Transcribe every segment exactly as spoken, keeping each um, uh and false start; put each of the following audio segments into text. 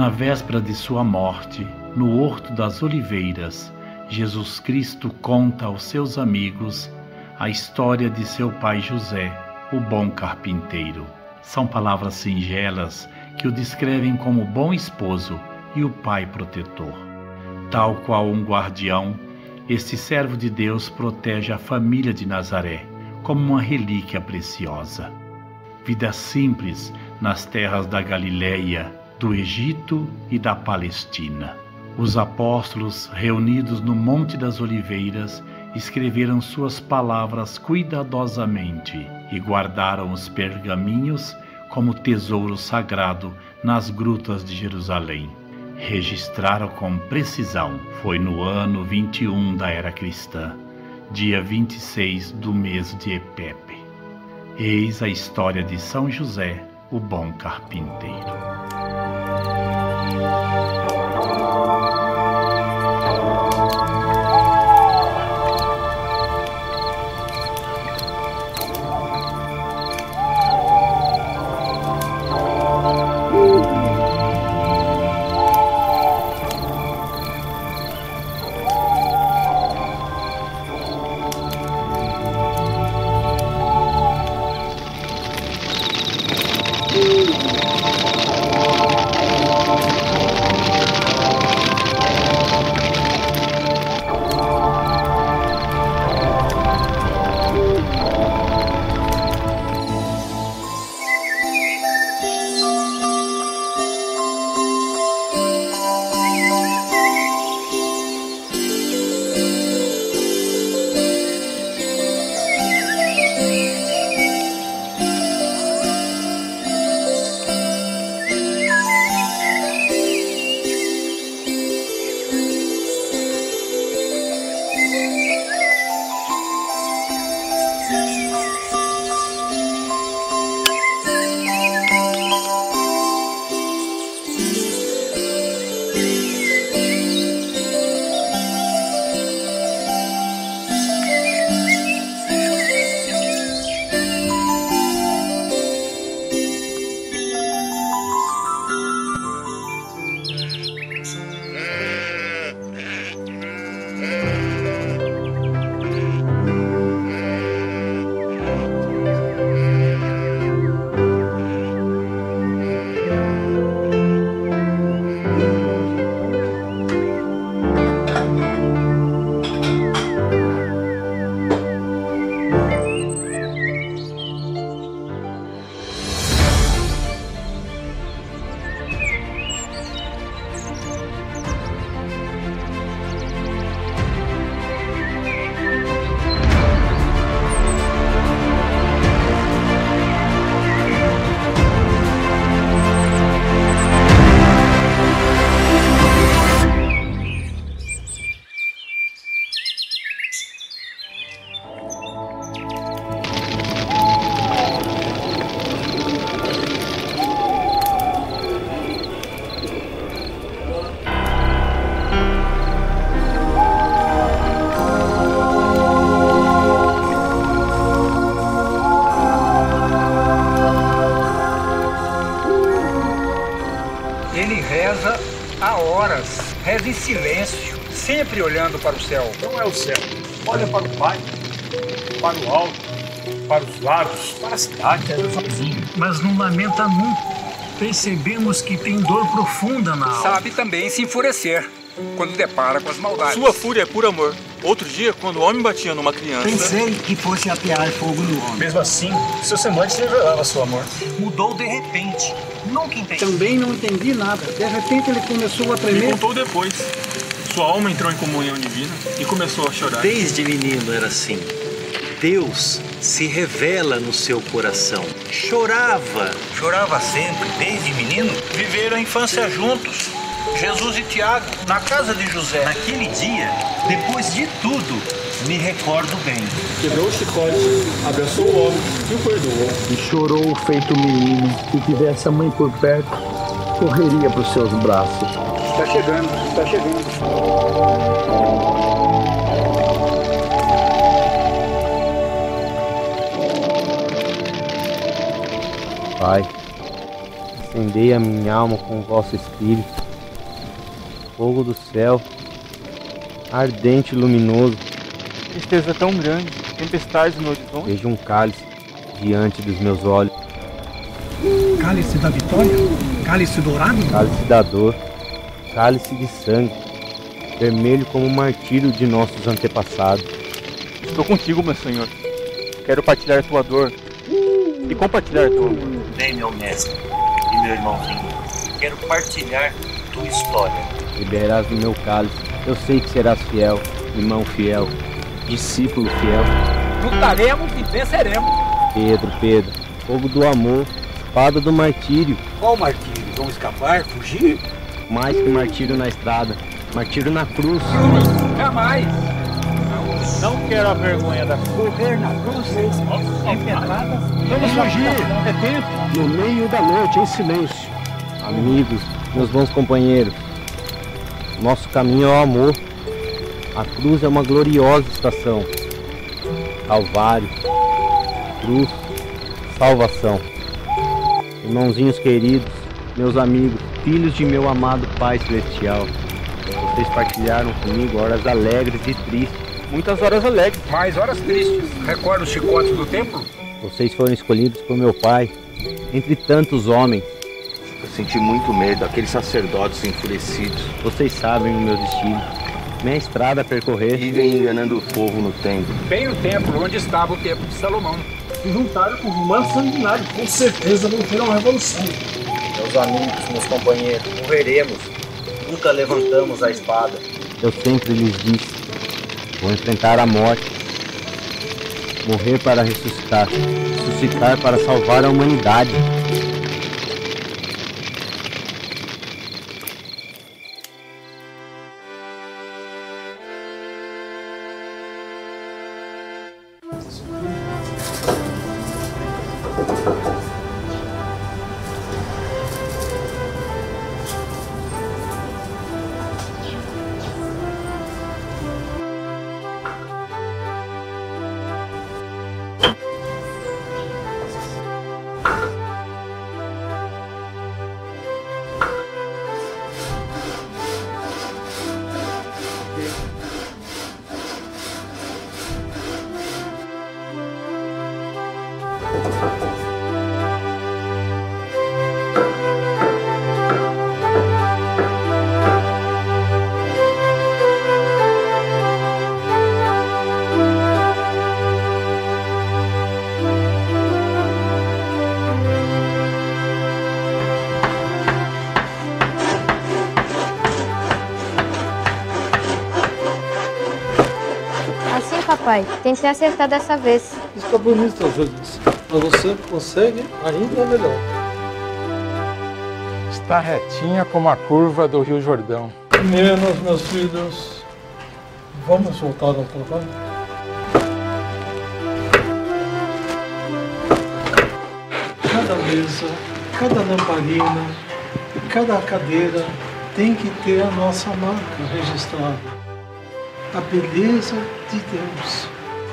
Na véspera de sua morte, no Horto das Oliveiras, Jesus Cristo conta aos seus amigos a história de seu pai José, o bom carpinteiro. São palavras singelas que o descrevem como bom esposo e o pai protetor. Tal qual um guardião, este servo de Deus protege a família de Nazaré como uma relíquia preciosa. Vida simples nas terras da Galileia, do Egito e da Palestina. Os apóstolos, reunidos no Monte das Oliveiras, escreveram suas palavras cuidadosamente e guardaram os pergaminhos como tesouro sagrado nas grutas de Jerusalém. Registraram com precisão. Foi no ano vinte e um da era cristã, dia vinte e seis do mês de Epepe. Eis a história de São José, o bom carpinteiro. Ele reza há horas, reza em silêncio, sempre olhando para o céu. Não é o céu, olha para o Pai, para o alto, para os lados, para a cidade. É sozinho, mas não lamenta nunca. Percebemos que tem dor profunda na alma. Sabe também se enfurecer quando depara com as maldades. Sua fúria é por amor. Outro dia, quando o homem batia numa criança... Pensei que fosse atear fogo no homem. Mesmo assim, seu semblante revelava seu amor. Mudou de repente. Nunca entendi. Também não entendi nada. De repente ele começou a Me tremer. contou depois. Sua alma entrou em comunhão divina e começou a chorar. Desde menino era assim. Deus se revela no seu coração. Chorava. Chorava sempre, desde menino. Viveram a infância juntos. Jesus e Tiago, na casa de José. Naquele dia, depois de tudo, me recordo bem. Quebrou o chicote, abraçou o homem e o perdoou. E chorou feito menino. Se tivesse a mãe por perto, correria para os seus braços. Está chegando, está chegando. Pai, Acendei a minha alma com o vosso Espírito, fogo do céu, ardente e luminoso. Tristeza tão grande, tempestades no horizonte. Vejo um cálice diante dos meus olhos. Cálice da vitória? Cálice dourado? Cálice da dor, cálice de sangue, vermelho como o martírio de nossos antepassados. Estou contigo, meu Senhor. Quero partilhar a tua dor e compartilhar a tua amor. Vem, meu mestre e meu irmãozinho. Quero partilhar tua história. Liberarás do meu cálice. Eu sei que serás fiel, irmão fiel, discípulo fiel. Lutaremos e venceremos. Pedro, Pedro, fogo do amor, espada do martírio. Qual martírio? Vão escapar, fugir? Mais que martírio na estrada, martírio na cruz. Cruz, jamais. Não quero a vergonha da cruz. Correr na cruz, sem pedradas. Vamos fugir, é tempo. No meio da noite, em silêncio. Amigos, meus bons companheiros, nosso caminho é o amor. A cruz é uma gloriosa estação. Calvário, cruz, salvação. Irmãozinhos queridos, meus amigos, filhos de meu amado Pai Celestial, vocês partilharam comigo horas alegres e tristes. Muitas horas alegres. Mais horas tristes. Recorda os chicotes do templo? Vocês foram escolhidos por meu Pai, entre tantos homens. Eu senti muito medo, aqueles sacerdotes enfurecidos. Vocês sabem o meu destino, minha estrada a percorrer. Vivem enganando o povo no templo. Bem no templo onde estava o templo de Salomão. Se juntaram com humanos sanguinários, com certeza vão ter uma revolução. Meus amigos, meus companheiros, morreremos. Nunca levantamos a espada. Eu sempre lhes disse, vou enfrentar a morte. Morrer para ressuscitar, ressuscitar para salvar a humanidade. Papai, tentei acertar dessa vez. Está bonito, Julius. Mas você consegue ainda melhor. Está retinha como a curva do Rio Jordão. Menos, meus filhos. Vamos voltar ao trabalho? Cada mesa, cada lamparina, cada cadeira tem que ter a nossa marca registrada. A beleza de Deus.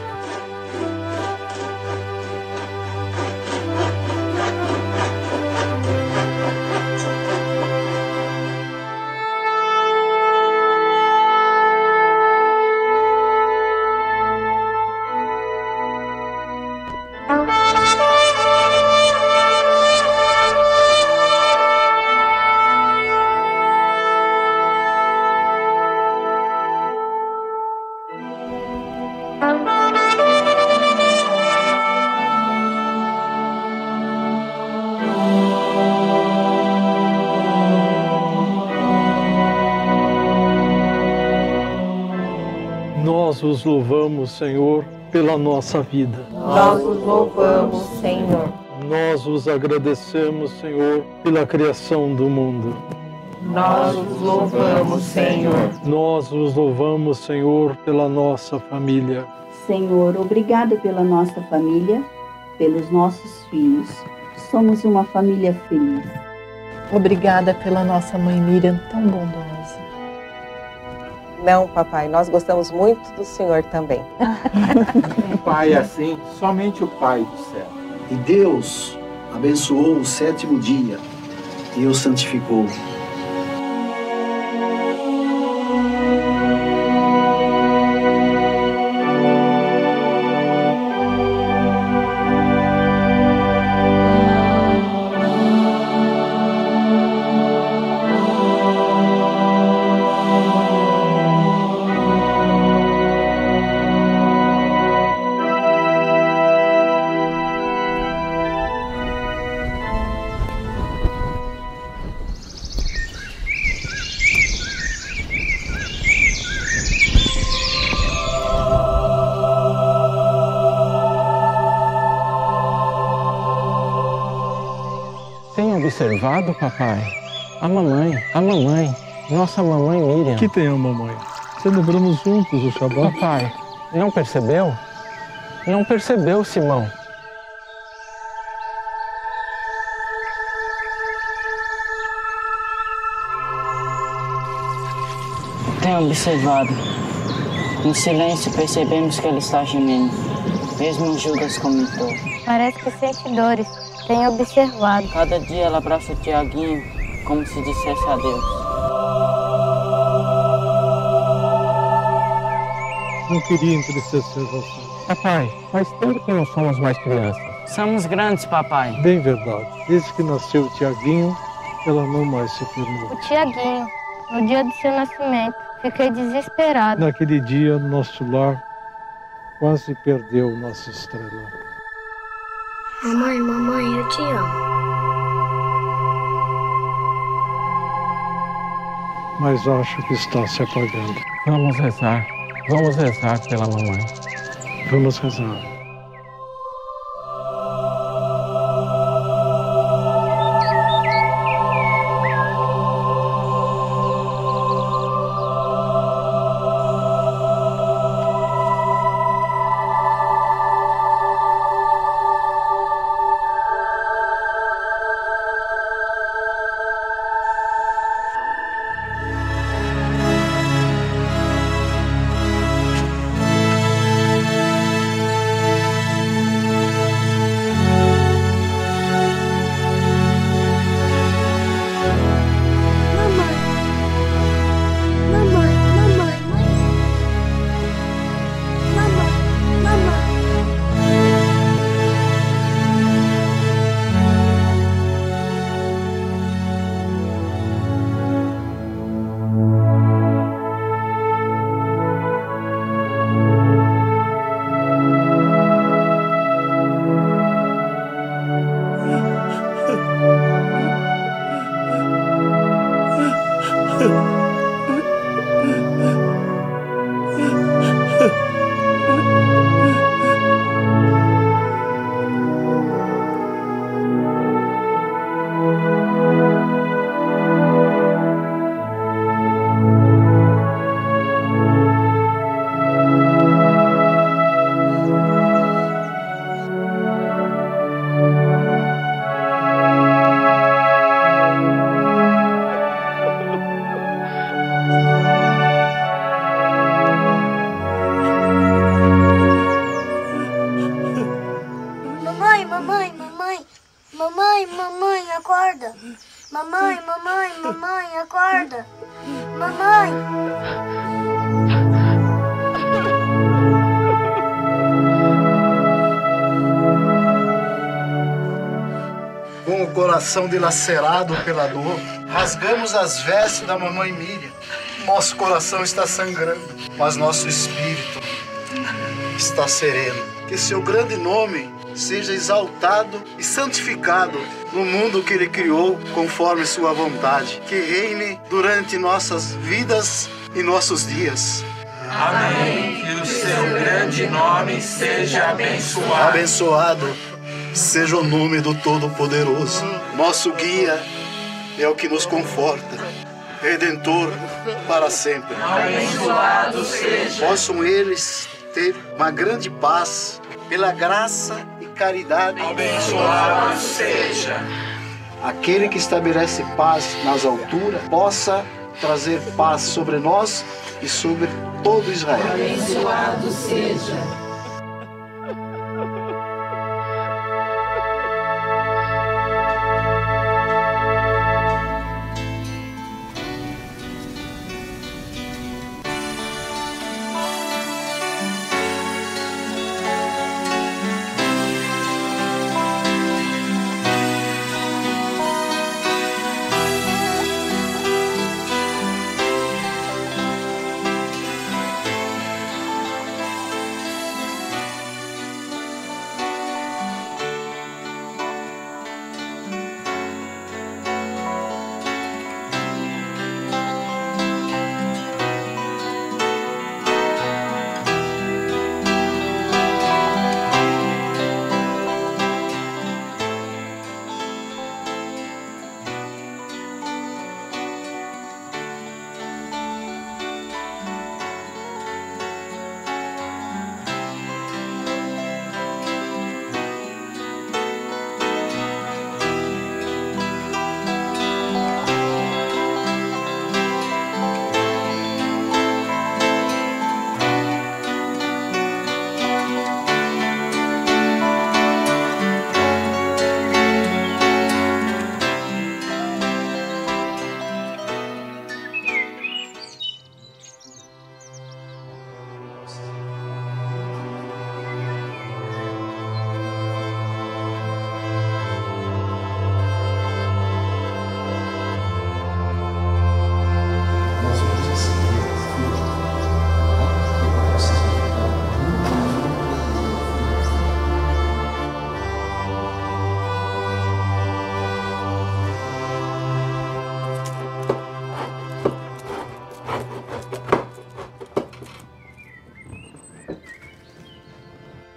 Nós os louvamos, Senhor, pela nossa vida. Nós os louvamos, Senhor. Nós os agradecemos, Senhor, pela criação do mundo. Nós os louvamos, Senhor. Nós os louvamos, Senhor, pela nossa família. Senhor, obrigado pela nossa família, pelos nossos filhos. Somos uma família feliz. Obrigada pela nossa mãe Miriam, tão bondosa. Não, papai, nós gostamos muito do Senhor também. Um pai assim, somente o Pai do céu. E Deus abençoou o sétimo dia e o santificou. Tem observado, papai? A mamãe, a mamãe, nossa mamãe Miriam. Que tem a mamãe? Celebramos juntos o Shabat. Papai, não percebeu? Não percebeu, Simão? Tenho observado. Em silêncio percebemos que ela está gemendo. Mesmo Judas comentou. Parece que sente dores. Tenho observado. Cada dia ela abraça o Tiaguinho como se dissesse adeus. Não queria entristecer você. Papai, faz tempo que não somos mais crianças. Somos grandes, papai. Bem verdade. Desde que nasceu o Tiaguinho, ela não mais se firmou. O Tiaguinho, no dia do seu nascimento, fiquei desesperado. Naquele dia, nosso lar quase perdeu nossa estrela. Mamãe, mamãe, eu te amo. Mas acho que está se apagando. Vamos rezar. Vamos rezar pela mamãe. Vamos rezar. Mamãe, mamãe, acorda. Mamãe, mamãe, mamãe, acorda. Mamãe. Com o coração dilacerado pela dor, rasgamos as vestes da mamãe Miriam. Nosso coração está sangrando, mas nosso espírito está sereno. Que seu grande nome seja exaltado e santificado no mundo que ele criou conforme sua vontade. Que reine durante nossas vidas e nossos dias. Amém. Que o seu grande nome seja abençoado. Abençoado seja o nome do Todo-Poderoso. Nosso guia é o que nos conforta, Redentor para sempre. Abençoado seja. Possam eles ter uma grande paz pela graça e caridade. Abençoado seja. Aquele que estabelece paz nas alturas possa trazer paz sobre nós e sobre todo Israel. Abençoado seja.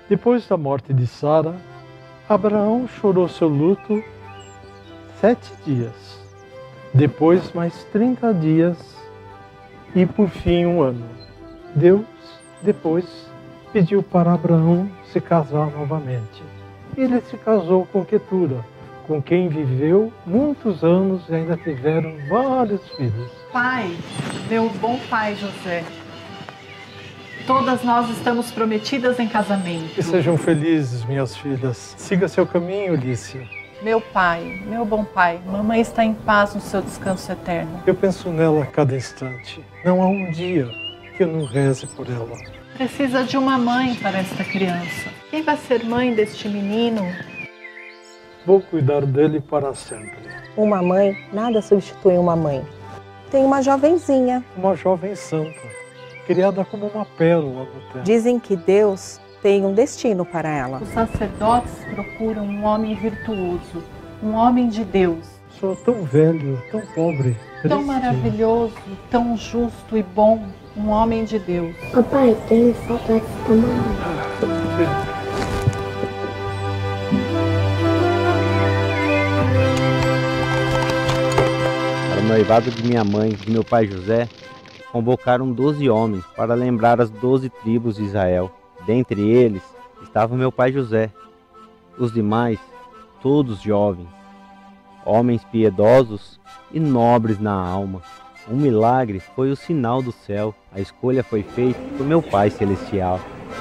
Depois da morte de Sara, Abraão chorou seu luto sete dias, depois mais trinta dias e por fim um ano. Deus, depois, pediu para Abraão se casar novamente. Ele se casou com Quetura, com quem viveu muitos anos e ainda tiveram vários filhos. Pai, meu bom pai José, todas nós estamos prometidas em casamento. Que sejam felizes, minhas filhas. Siga seu caminho, Lícia. Meu pai, meu bom pai, mamãe está em paz no seu descanso eterno. Eu penso nela a cada instante. Não há um dia que eu não reze por ela. Precisa de uma mãe para esta criança. Quem vai ser mãe deste menino? Vou cuidar dele para sempre. Uma mãe nada substitui uma mãe. Tem uma jovenzinha. Uma jovem santa, criada como uma pérola no tempo. Dizem que Deus tem um destino para ela. Os sacerdotes procuram um homem virtuoso, um homem de Deus. Sou tão velho, tão pobre, tão triste. Maravilhoso, tão justo e bom, um homem de Deus. Papai, tenho saudades da mamãe. Para o noivado de minha mãe e de meu pai José, convocaram doze homens para lembrar as doze tribos de Israel. Dentre eles estava meu pai José. Os demais, todos jovens, homens piedosos e nobres na alma. Um milagre foi o sinal do céu. A escolha foi feita por meu Pai Celestial.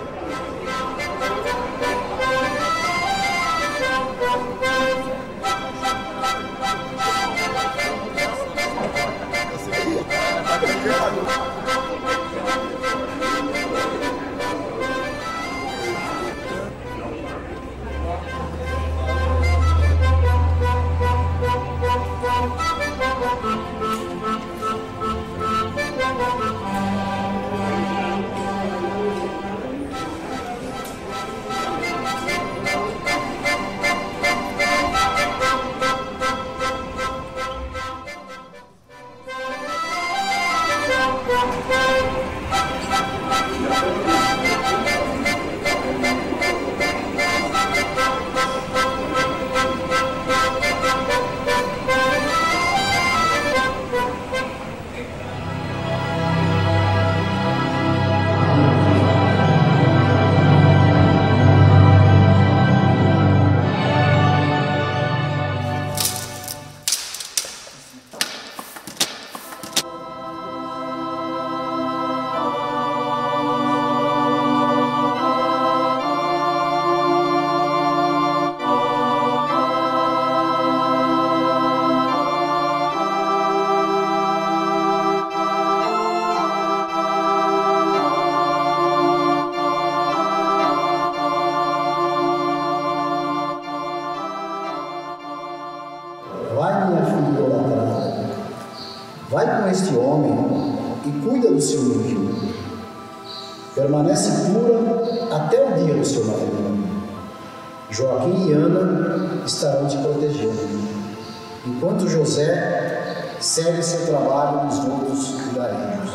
Vai, minha filha idolatrada, vai com este homem e cuida do seu menino. Permanece pura até o dia do seu matrimônio. Joaquim e Ana estarão te protegendo, enquanto José segue seu trabalho nos outros lugares.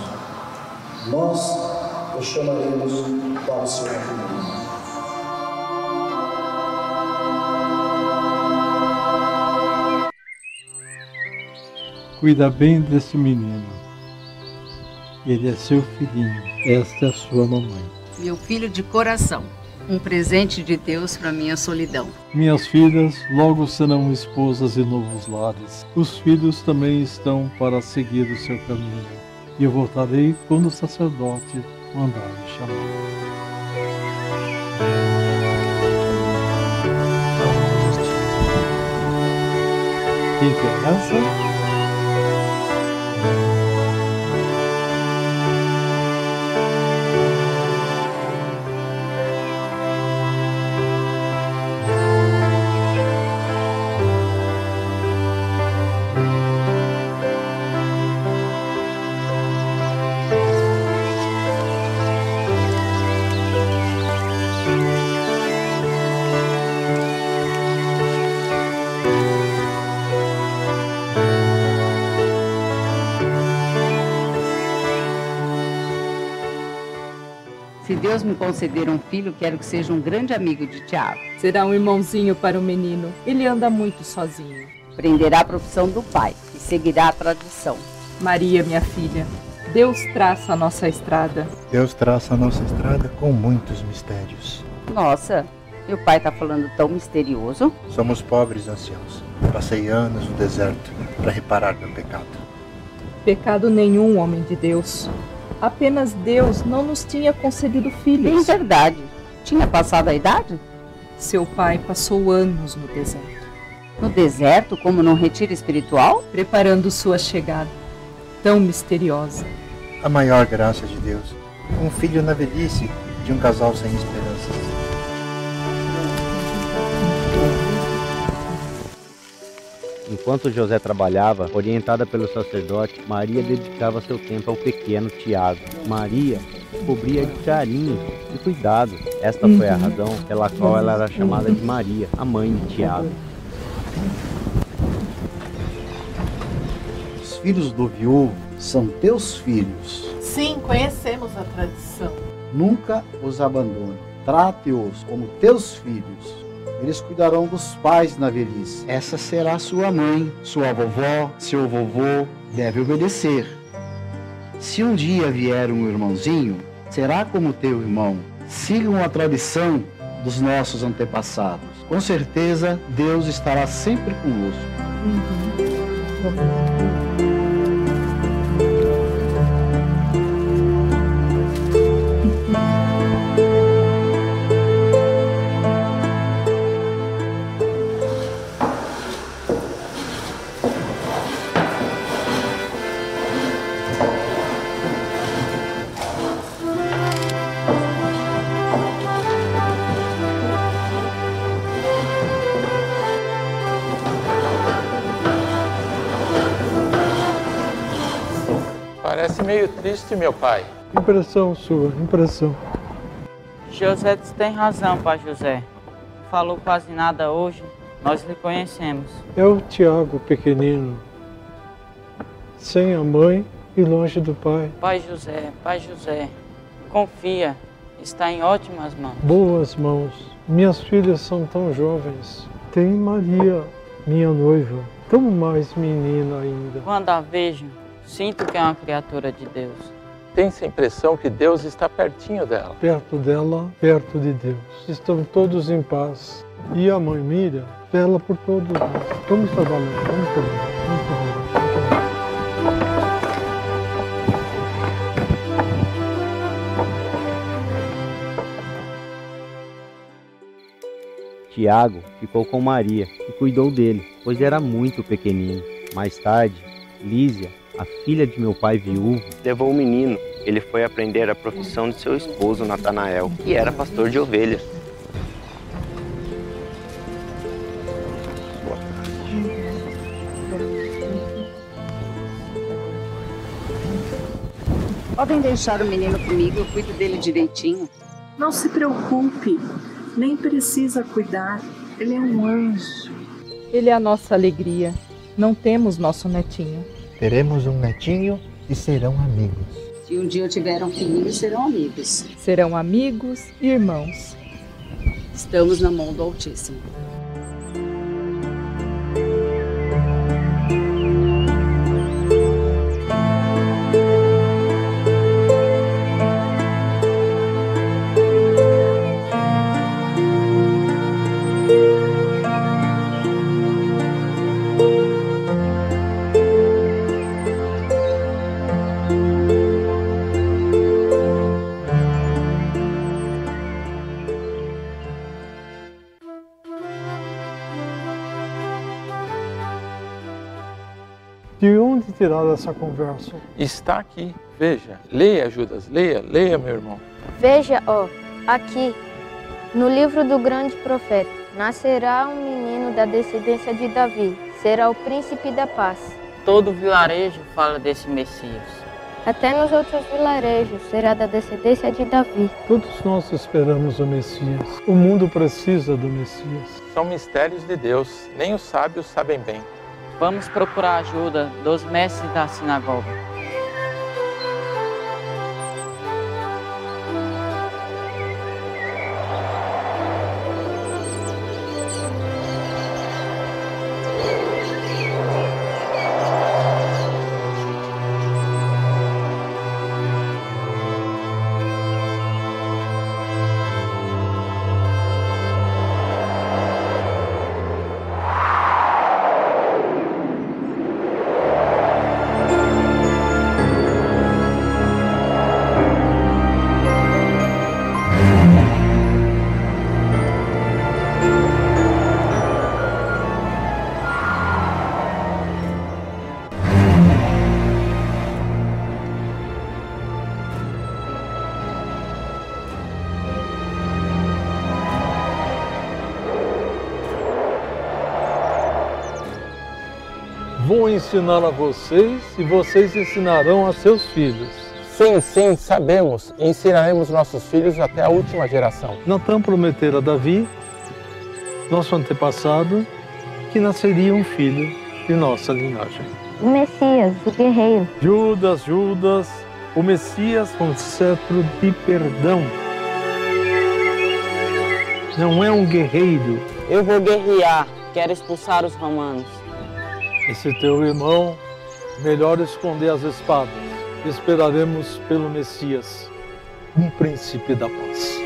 Nós o chamaremos para o seu matrimônio. Cuida bem desse menino. Ele é seu filhinho. Esta é a sua mamãe. Meu filho de coração. Um presente de Deus para minha solidão. Minhas filhas logo serão esposas e novos lares. Os filhos também estão para seguir o seu caminho. E eu voltarei quando o sacerdote mandar me chamar. Quem quer essa? Deus me conceder um filho, quero que seja um grande amigo de Tiago. Será um irmãozinho para o menino. Ele anda muito sozinho. Aprenderá a profissão do pai e seguirá a tradição. Maria, minha filha, Deus traça a nossa estrada. Deus traça a nossa estrada com muitos mistérios. Nossa, meu pai está falando tão misterioso. Somos pobres anciãos. Passei anos no deserto para reparar meu pecado. Pecado nenhum, homem de Deus. Apenas Deus não nos tinha concedido filhos. Bem verdade. Tinha passado a idade? Seu pai passou anos no deserto. No deserto, como num retiro espiritual? Preparando sua chegada, tão misteriosa. A maior graça de Deus. Um filho na velhice de um casal sem esperanças. Enquanto José trabalhava, orientada pelo sacerdote, Maria dedicava seu tempo ao pequeno Tiago. Maria cobria de carinho e cuidado. Esta foi a razão pela qual ela era chamada de Maria, a mãe de Tiago. Os filhos do viúvo são teus filhos. Sim, conhecemos a tradição. Nunca os abandone. Trate-os como teus filhos. Eles cuidarão dos pais na velhice. Essa será sua mãe, sua vovó, seu vovô. Deve obedecer. Se um dia vier um irmãozinho, será como teu irmão. Sigam a tradição dos nossos antepassados. Com certeza, Deus estará sempre conosco. Uhum. Parece meio triste, meu pai. Impressão sua, impressão. José tem razão, pai José. Não falou quase nada hoje. Nós lhe conhecemos. É o Tiago pequenino, sem a mãe e longe do pai. Pai José, pai José, confia. Está em ótimas mãos. Boas mãos. Minhas filhas são tão jovens. Tem Maria, minha noiva, tão mais menina ainda. Quando a vejo, sinto que é uma criatura de Deus. Tem-se a impressão que Deus está pertinho dela. Perto dela, perto de Deus. Estão todos em paz. E a mãe Miriam vela por todos nós. Vamos trabalhar, vamos trabalhar, vamos trabalhar. Tiago ficou com Maria e cuidou dele, pois era muito pequenino. Mais tarde, Lísia, a filha de meu pai viúvo, levou o menino. Ele foi aprender a profissão de seu esposo, Natanael, que era pastor de ovelhas. Podem deixar o menino comigo, eu cuido dele direitinho. Não se preocupe, nem precisa cuidar. Ele é um anjo. Ele é a nossa alegria. Não temos nosso netinho. Teremos um netinho e serão amigos. Se um dia eu tiver um filhinho, serão amigos. Serão amigos e irmãos. Estamos na mão do Altíssimo. De onde tirar essa conversa? Está aqui, veja. Leia, Judas, leia, leia, meu irmão. Veja, ó, aqui, no livro do grande profeta, nascerá um menino da descendência de Davi, será o príncipe da paz. Todo vilarejo fala desse Messias. Até nos outros vilarejos será da descendência de Davi. Todos nós esperamos o Messias. O mundo precisa do Messias. São mistérios de Deus, nem os sábios sabem bem. Vamos procurar a ajuda dos mestres da sinagoga. Vou ensinar a vocês e vocês ensinarão a seus filhos. Sim, sim, sabemos. E ensinaremos nossos filhos até a última geração. Natan prometera a Davi, nosso antepassado, que nasceria um filho de nossa linhagem. O Messias, o guerreiro. Judas, Judas, o Messias com cetro de perdão. Não é um guerreiro. Eu vou guerrear, quero expulsar os romanos. Esse teu irmão, melhor esconder as espadas. Esperaremos pelo Messias, um príncipe da paz.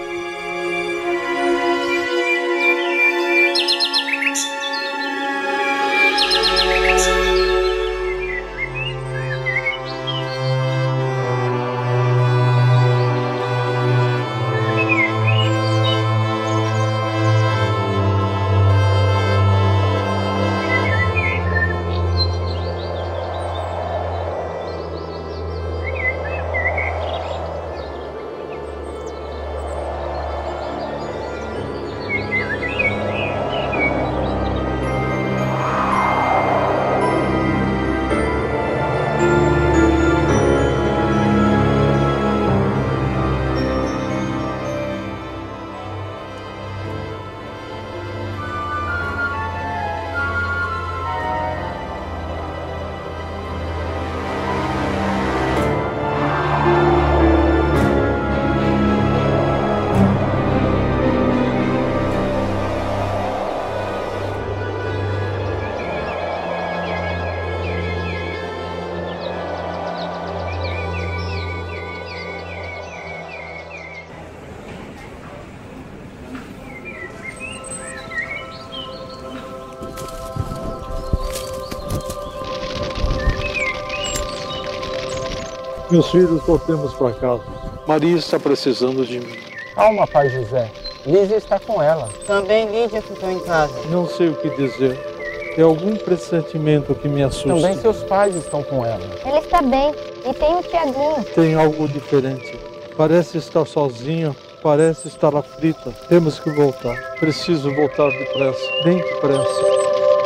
Meus filhos, voltemos para casa. Maria está precisando de mim. Calma, pai José. Lígia está com ela. Também Lídia ficou em casa. Não sei o que dizer. É algum pressentimento que me assusta. Também seus pais estão com ela. Ele está bem. E tem o Tiaguinho. Tem algo diferente. Parece estar sozinha, parece estar aflita. Temos que voltar. Preciso voltar depressa, bem depressa.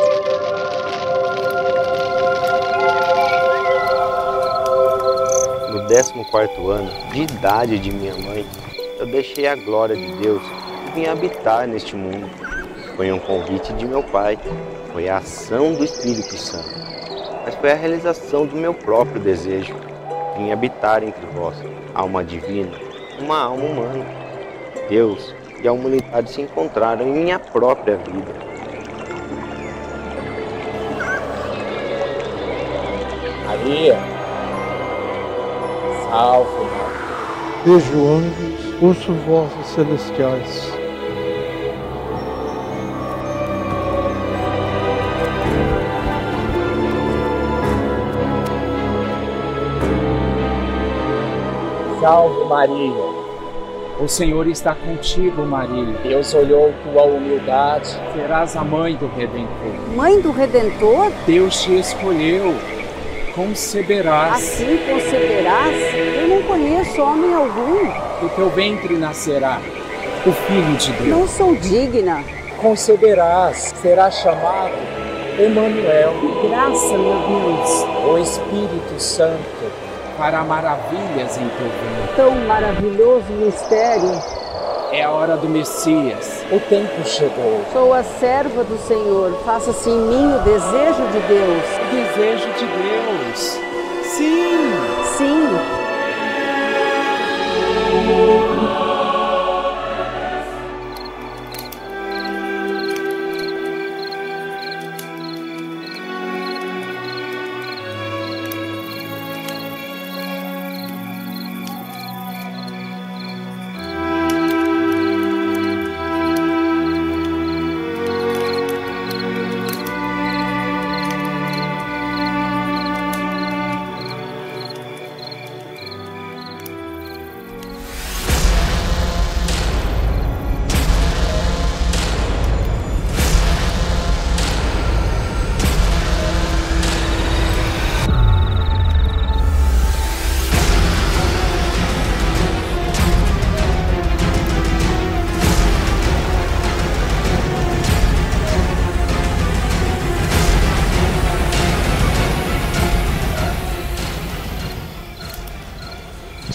No décimo quarto ano de idade de minha mãe, eu deixei a glória de Deus e vim habitar neste mundo. Foi um convite de meu pai, foi a ação do Espírito Santo, mas foi a realização do meu próprio desejo. Vim habitar entre vós, alma divina, uma alma humana. Deus e a humanidade se encontraram em minha própria vida. Maria, salve-nos. Vejo anjos, ouço vozes celestiais. Salve Maria, o Senhor está contigo, Maria. Deus olhou tua humildade, serás a mãe do Redentor. Mãe do Redentor? Deus te escolheu, conceberás. Assim conceberás? Eu não conheço homem algum. Do teu ventre nascerá o Filho de Deus. Não sou digna. Conceberás, será chamado Emanuel. Graça, meu Deus. O Espírito Santo fará maravilhas em teu ventre. Tão maravilhoso mistério. É a hora do Messias. O tempo chegou. Sou a serva do Senhor. Faça-se em mim o desejo de Deus. O desejo de Deus. Sim. Sim.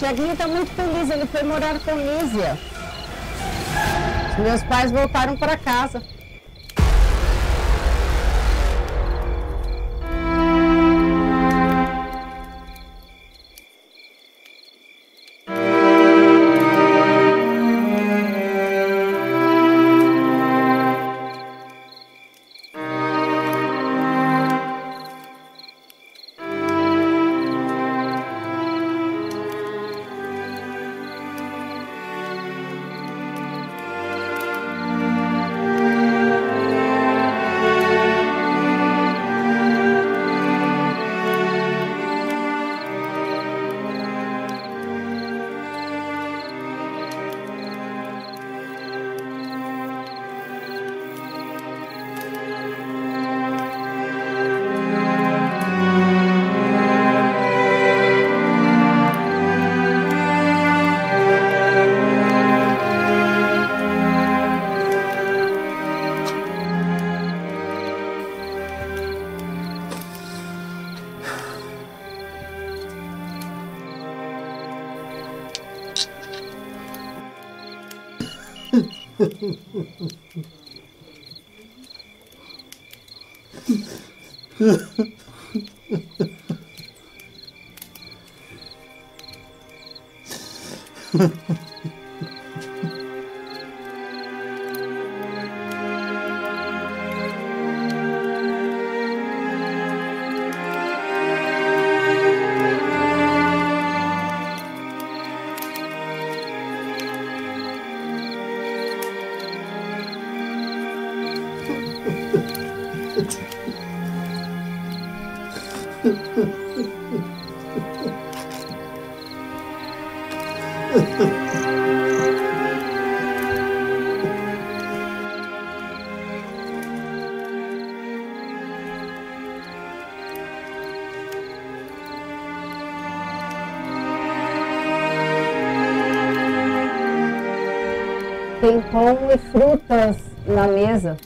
Tiaguinho está muito feliz, ele foi morar com Lísia. Os meus pais voltaram para casa. Tem pão e frutas na mesa.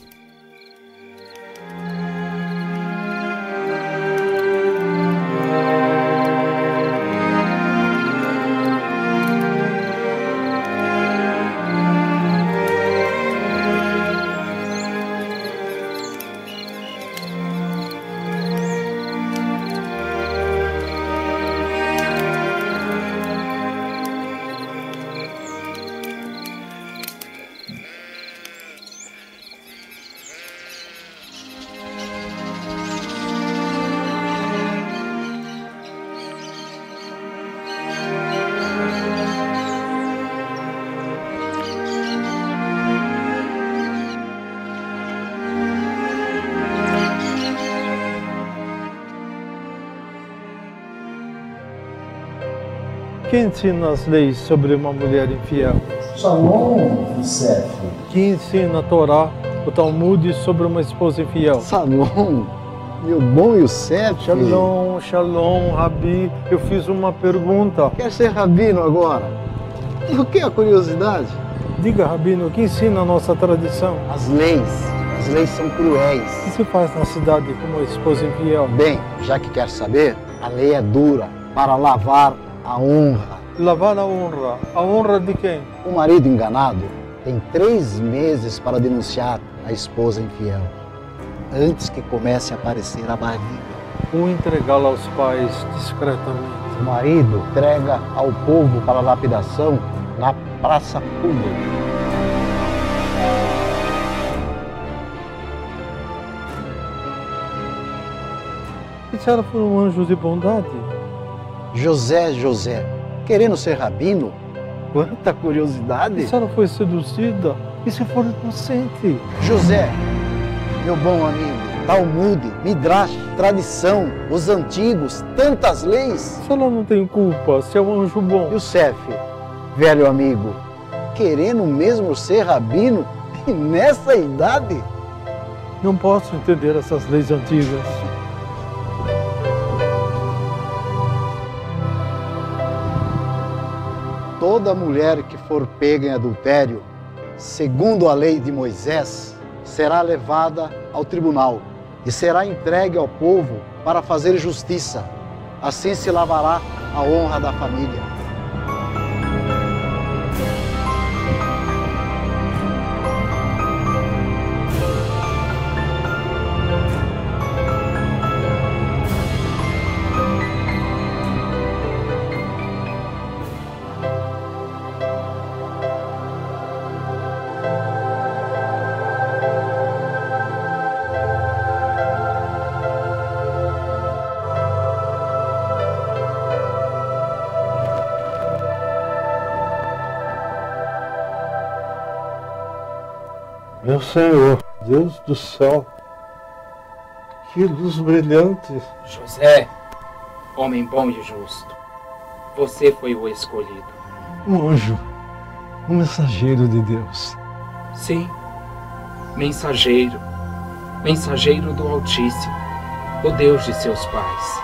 Quem ensina as leis sobre uma mulher infiel? Shalom, Yosef. Quem ensina a Torá, o Talmud, sobre uma esposa infiel? Shalom, meu bom Yosef. Shalom, shalom, Rabi. Eu fiz uma pergunta. Quer ser rabino agora? E o que é a curiosidade? Diga, Rabino, o que ensina a nossa tradição? As leis. As leis são cruéis. O que se faz na cidade com uma esposa infiel? Bem, já que quer saber, a lei é dura para lavar a honra. Lavar a honra? A honra de quem? O marido enganado tem três meses para denunciar a esposa infiel, antes que comece a aparecer a barriga. Ou entregá-la aos pais discretamente. O marido entrega ao povo para lapidação na praça pública. E se ela for um anjo de bondade? José, José, querendo ser rabino? Quanta curiosidade! E se ela foi seduzida? E se for inocente? José, meu bom amigo, Talmud, Midrash, tradição, os antigos, tantas leis. Se ela não tem culpa, se é um anjo bom. Yosef, velho amigo, querendo mesmo ser rabino e nessa idade? Não posso entender essas leis antigas. Toda mulher que for pega em adultério, segundo a lei de Moisés, será levada ao tribunal e será entregue ao povo para fazer justiça. Assim se lavará a honra da família. Meu Senhor, Deus do céu, que luz brilhante. José, homem bom e justo, você foi o escolhido. Um anjo, um mensageiro de Deus. Sim, mensageiro, mensageiro do Altíssimo, o Deus de seus pais.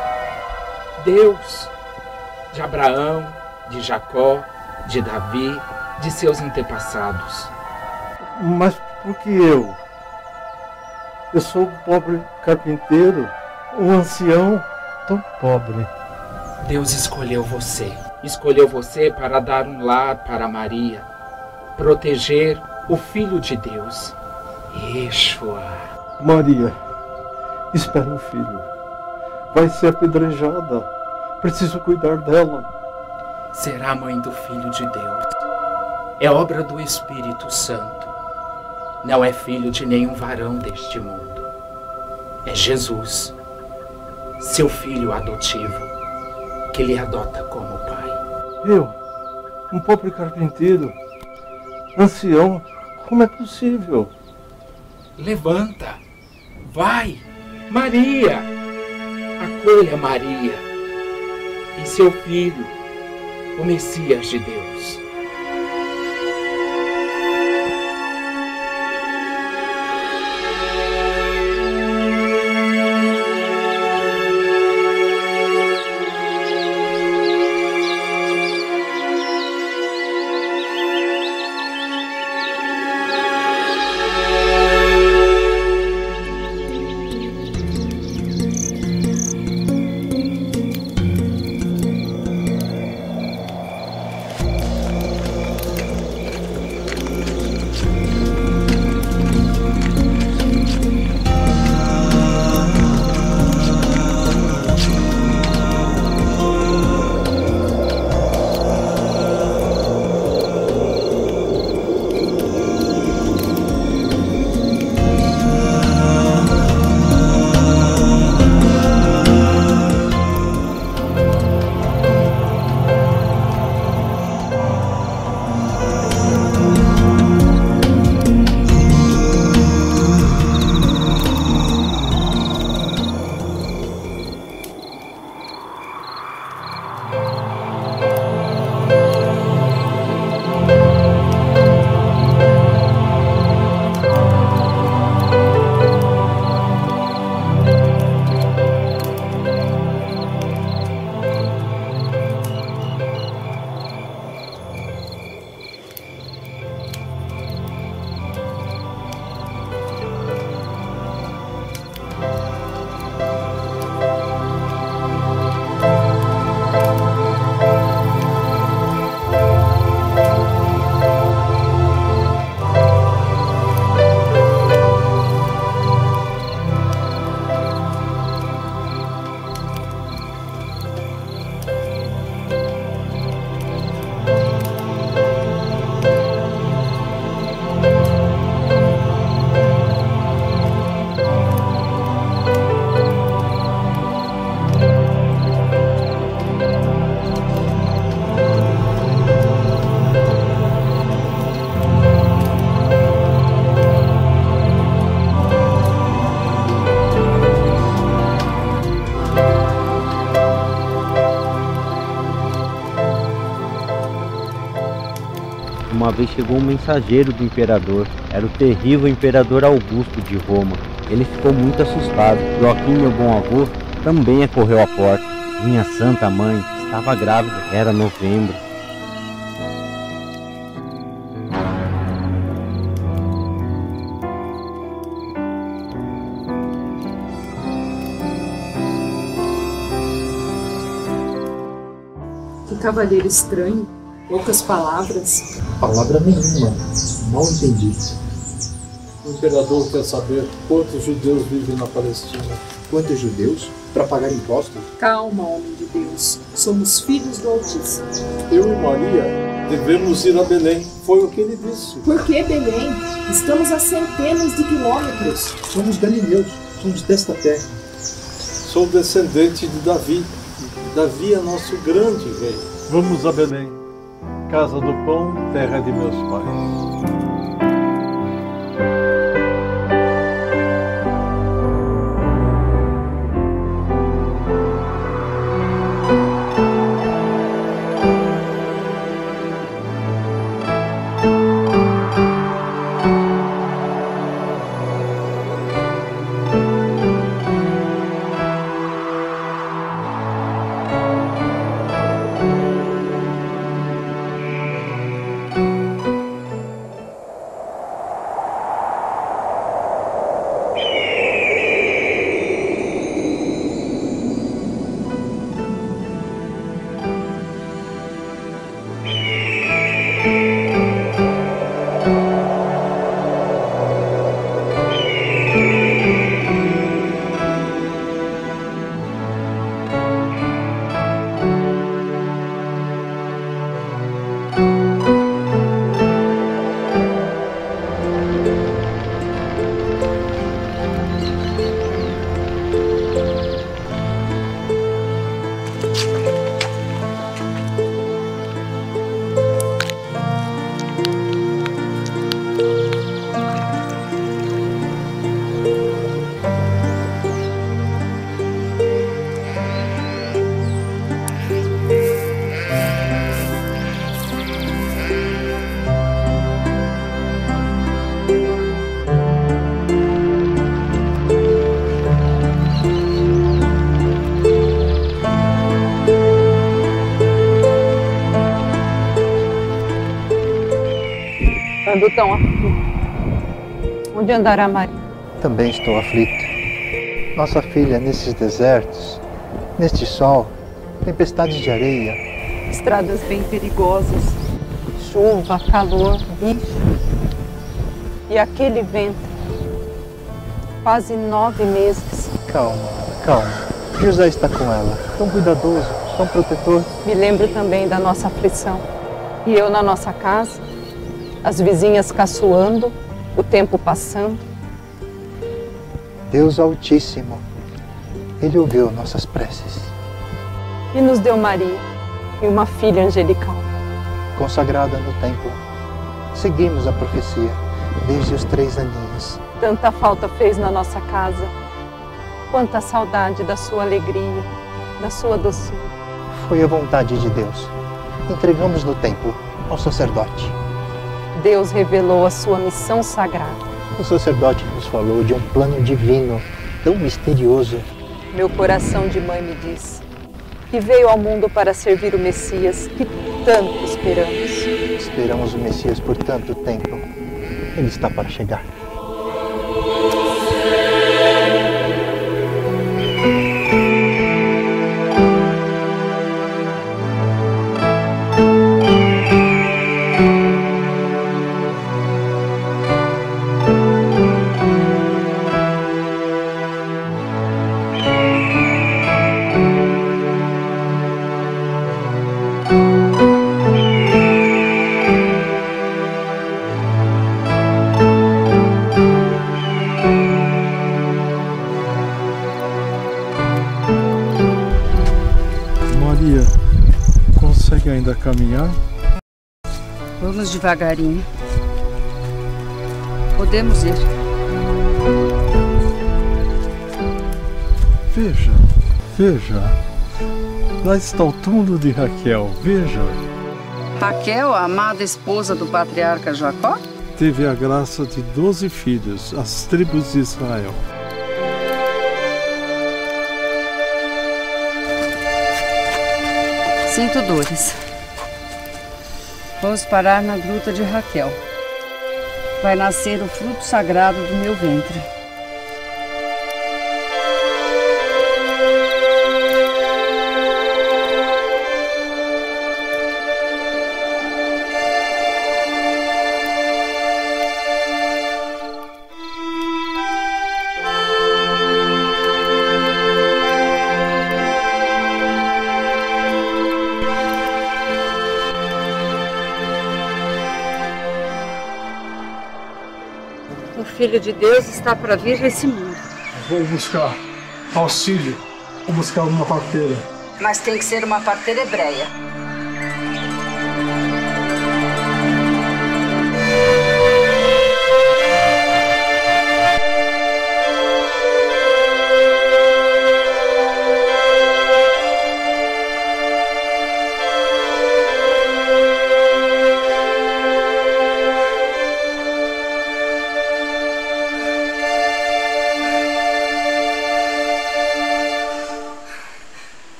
Deus de Abraão, de Jacó, de Davi, de seus antepassados. Mas por que eu? Eu sou um pobre carpinteiro, um ancião tão pobre. Deus escolheu você. Escolheu você para dar um lar para Maria, proteger o Filho de Deus, Yeshua. Maria, espera um filho. Vai ser apedrejada. Preciso cuidar dela. Será mãe do Filho de Deus. É obra do Espírito Santo. Não é filho de nenhum varão deste mundo. É Jesus, seu filho adotivo, que lhe adota como pai. Eu, um pobre carpinteiro, ancião, como é possível? Levanta, vai, Maria, acolha Maria e seu filho, o Messias de Deus. Uma vez chegou um mensageiro do imperador. Era o terrível imperador Augusto de Roma. Ele ficou muito assustado. Joaquim, meu bom avô, também acorreu à porta. Minha santa mãe estava grávida. Era novembro. Que cavalheiro estranho. Poucas palavras. Palavra nenhuma. Mal entendi. O imperador quer saber quantos judeus vivem na Palestina. Quantos judeus? Para pagar impostos? Calma, homem de Deus. Somos filhos do Altíssimo. Eu e Maria devemos ir a Belém. Foi o que ele disse. Por que Belém? Estamos a centenas de quilômetros. Somos galileus. Somos desta terra. Sou descendente de Davi. Davi é nosso grande rei. Vamos a Belém. Casa do pão, terra de meus pais. Ando tão aflito. Onde andará Maria? Também estou aflito. Nossa filha nesses desertos, neste sol, tempestades de areia. Estradas bem perigosas, chuva, calor, bichos. E aquele vento. Quase nove meses. Calma, calma. José está com ela, tão cuidadoso, tão protetor. Me lembro também da nossa aflição. E eu na nossa casa, as vizinhas caçoando, o tempo passando. Deus Altíssimo, Ele ouviu nossas preces. E nos deu Maria e uma filha angelical. Consagrada no templo, seguimos a profecia desde os três aninhos. Tanta falta fez na nossa casa. Quanta saudade da sua alegria, da sua doçura. Foi a vontade de Deus. Entregamos no templo ao sacerdote. Deus revelou a sua missão sagrada. O sacerdote nos falou de um plano divino, tão misterioso. Meu coração de mãe me diz que veio ao mundo para servir o Messias que tanto esperamos. Esperamos o Messias por tanto tempo. Ele está para chegar. Consegue ainda caminhar? Vamos devagarinho. Podemos ir. Veja, veja. Lá está o túmulo de Raquel, veja. Raquel, a amada esposa do patriarca Jacó? Teve a graça de doze filhos, as tribos de Israel. Sinto dores. Vamos parar na gruta de Raquel. Vai nascer o fruto sagrado do meu ventre. O Filho de Deus está para vir nesse mundo. Vou buscar auxílio. Vou buscar uma parteira. Mas tem que ser uma parteira hebreia.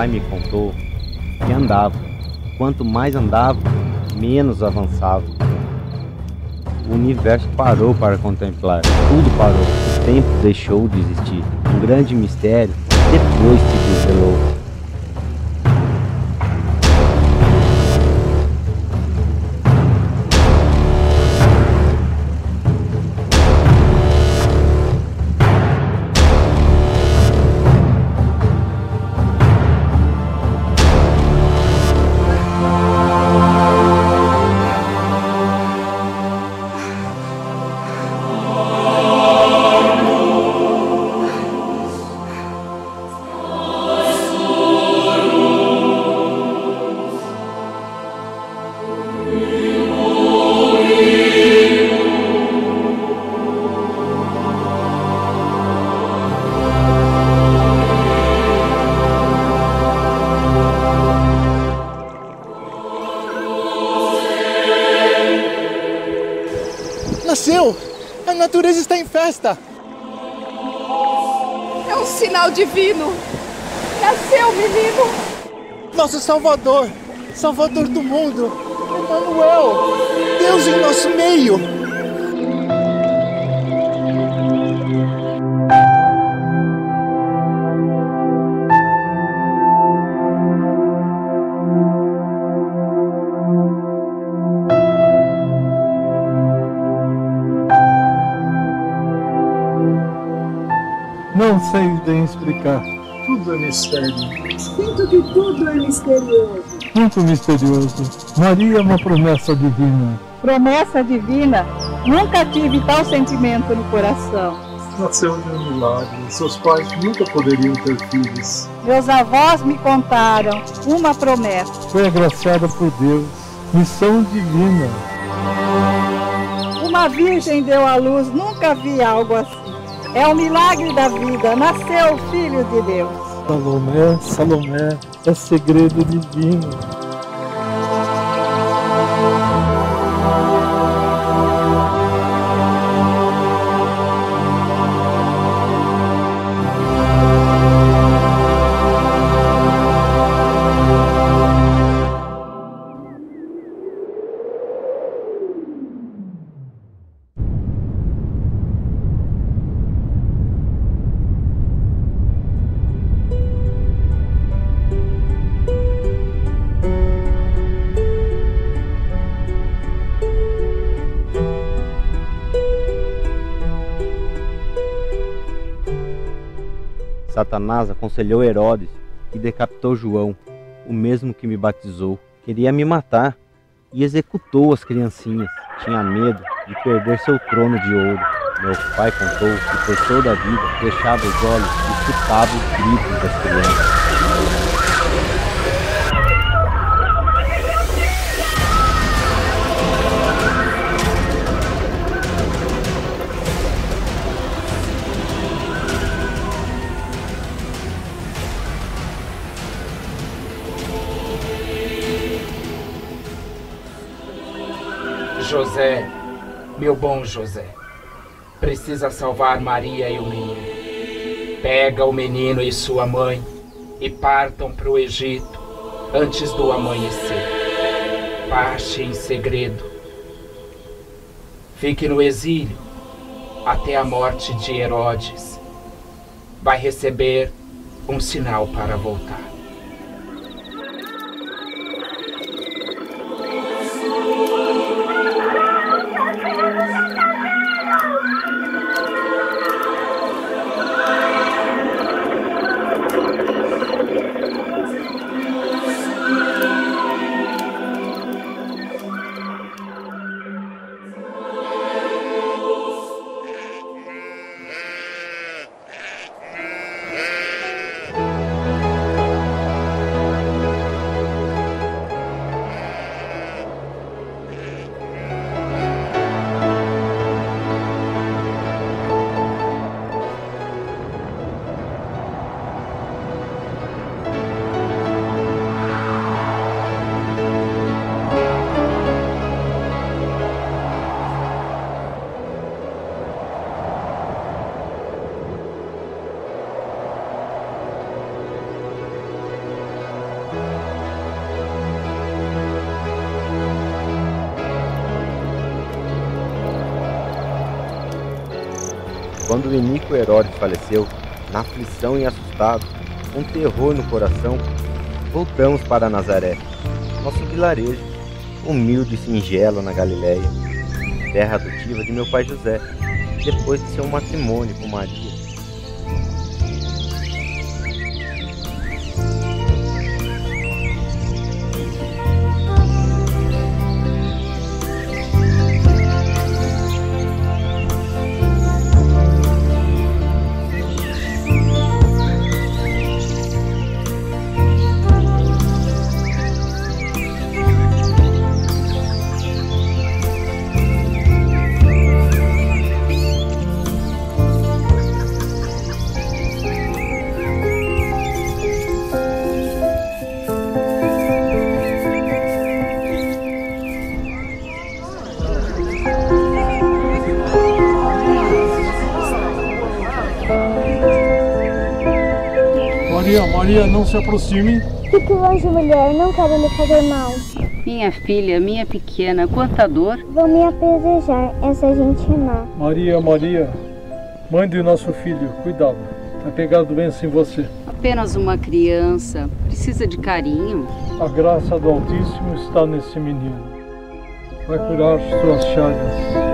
pai me contou que andava. Quanto mais andava, menos avançava. O universo parou para contemplar. Tudo parou. O tempo deixou de existir. Um grande mistério depois se revelou. Nasceu! A natureza está em festa! É um sinal divino! Nasceu, menino! Nosso Salvador! Salvador do mundo! Emmanuel! Deus em nosso meio! Não sei bem explicar. Tudo é mistério. Sinto que tudo é misterioso. Muito misterioso. Maria é uma promessa divina. Promessa divina? Nunca tive tal sentimento no coração. Nasceu de um milagre. Seus pais nunca poderiam ter filhos. Meus avós me contaram uma promessa. Foi agraciada por Deus. Missão divina. Uma virgem deu à luz, nunca vi algo assim. É o milagre da vida, nasceu o Filho de Deus. Salomé, Salomé, é segredo divino. Satanás aconselhou Herodes, que decapitou João, o mesmo que me batizou. Queria me matar e executou as criancinhas. Tinha medo de perder seu trono de ouro. Meu pai contou que por toda a vida fechava os olhos e escutava os gritos das crianças. José, meu bom José, precisa salvar Maria e o menino. Pega o menino e sua mãe e partam para o Egito antes do amanhecer. Parte em segredo. Fique no exílio até a morte de Herodes. Vai receber um sinal para voltar. Quando o iníquo Herodes faleceu, na aflição e assustado, com terror no coração, voltamos para Nazaré, nosso vilarejo, humilde e singelo na Galileia, terra adotiva de meu pai José, depois de seu matrimônio com Maria. Maria, Maria, não se aproxime. Fique longe, mulher, não quero lhe fazer mal. Minha filha, minha pequena, quanta dor. Vão me apedrejar, essa gente má. Maria, Maria, mãe do nosso filho, cuidado, vai pegar doença em você. Apenas uma criança, precisa de carinho. A graça do Altíssimo está nesse menino. Vai curar suas chagas.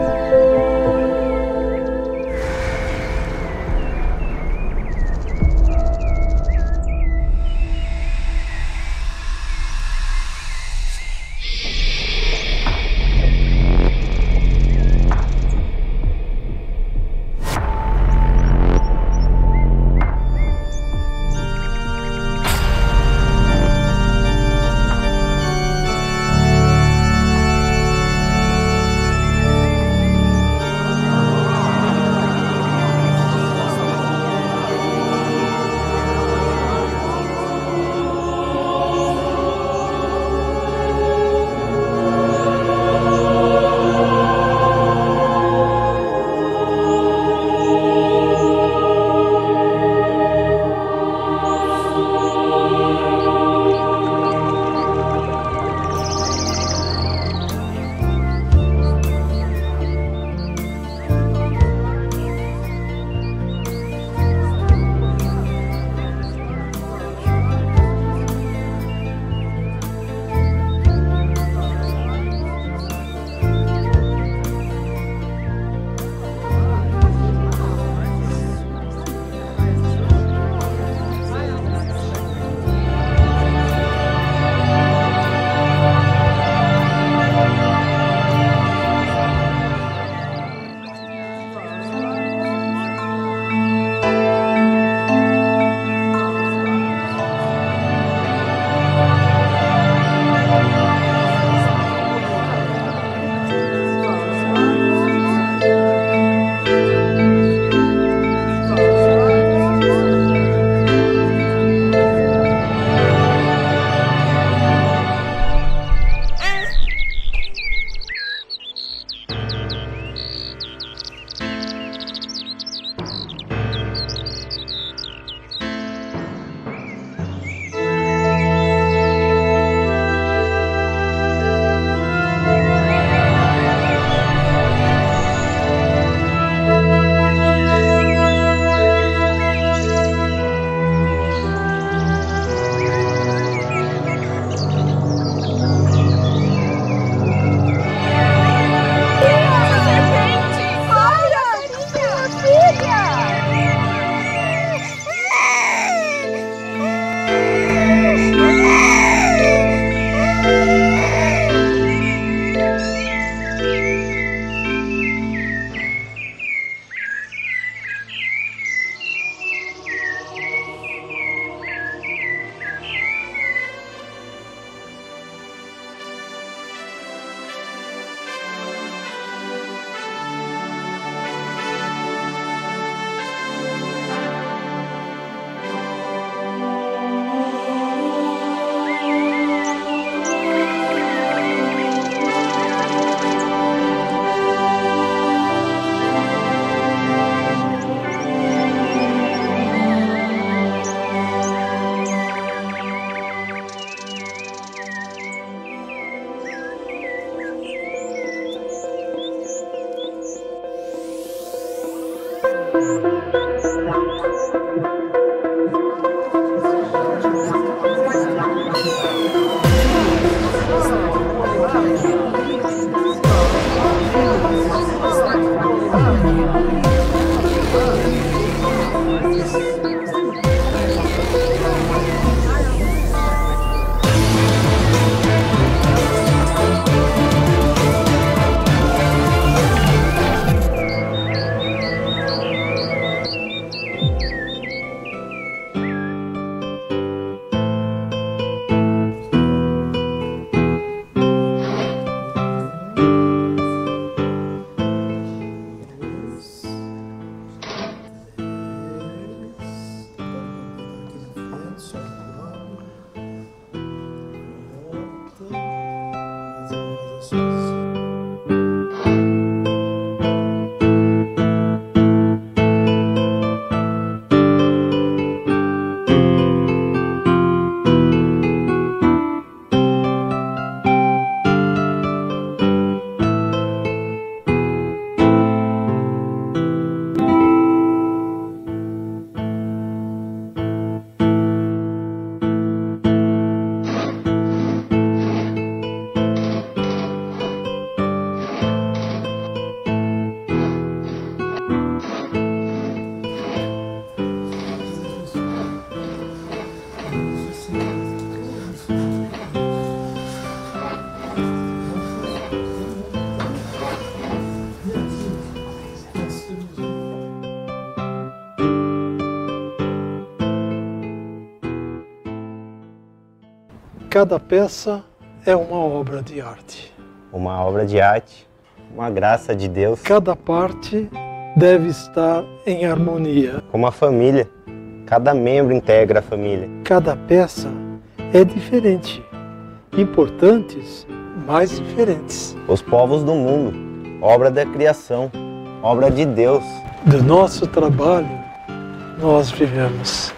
cada peça é uma obra de arte. Uma obra de arte, uma graça de Deus. Cada parte deve estar em harmonia. Como a família, cada membro integra a família. Cada peça é diferente, importantes, mais diferentes. Os povos do mundo, obra da criação, obra de Deus. Do nosso trabalho, nós vivemos.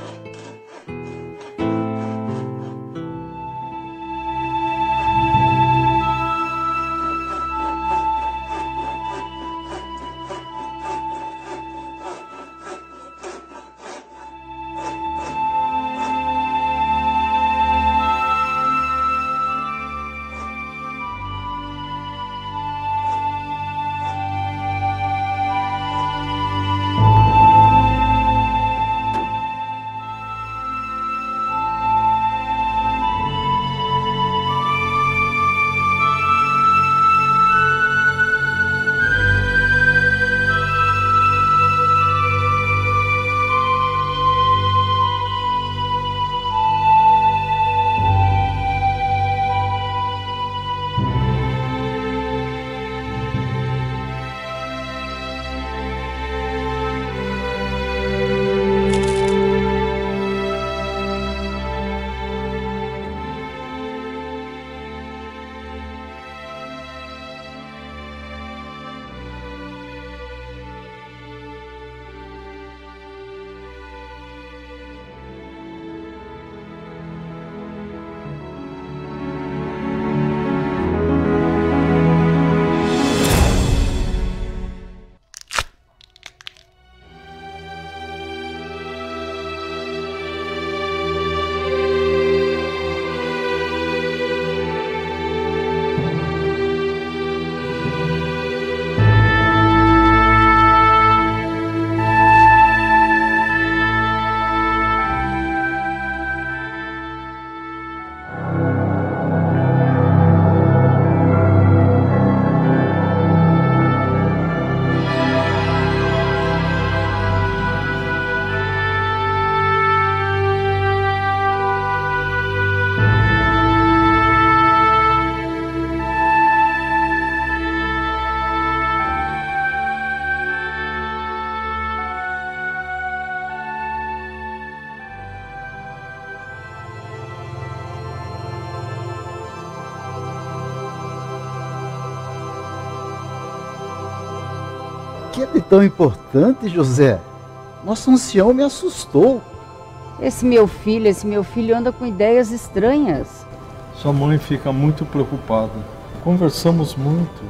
Que é de tão importante, José? Nosso ancião me assustou. Esse meu filho, esse meu filho anda com ideias estranhas. Sua mãe fica muito preocupada. Conversamos muito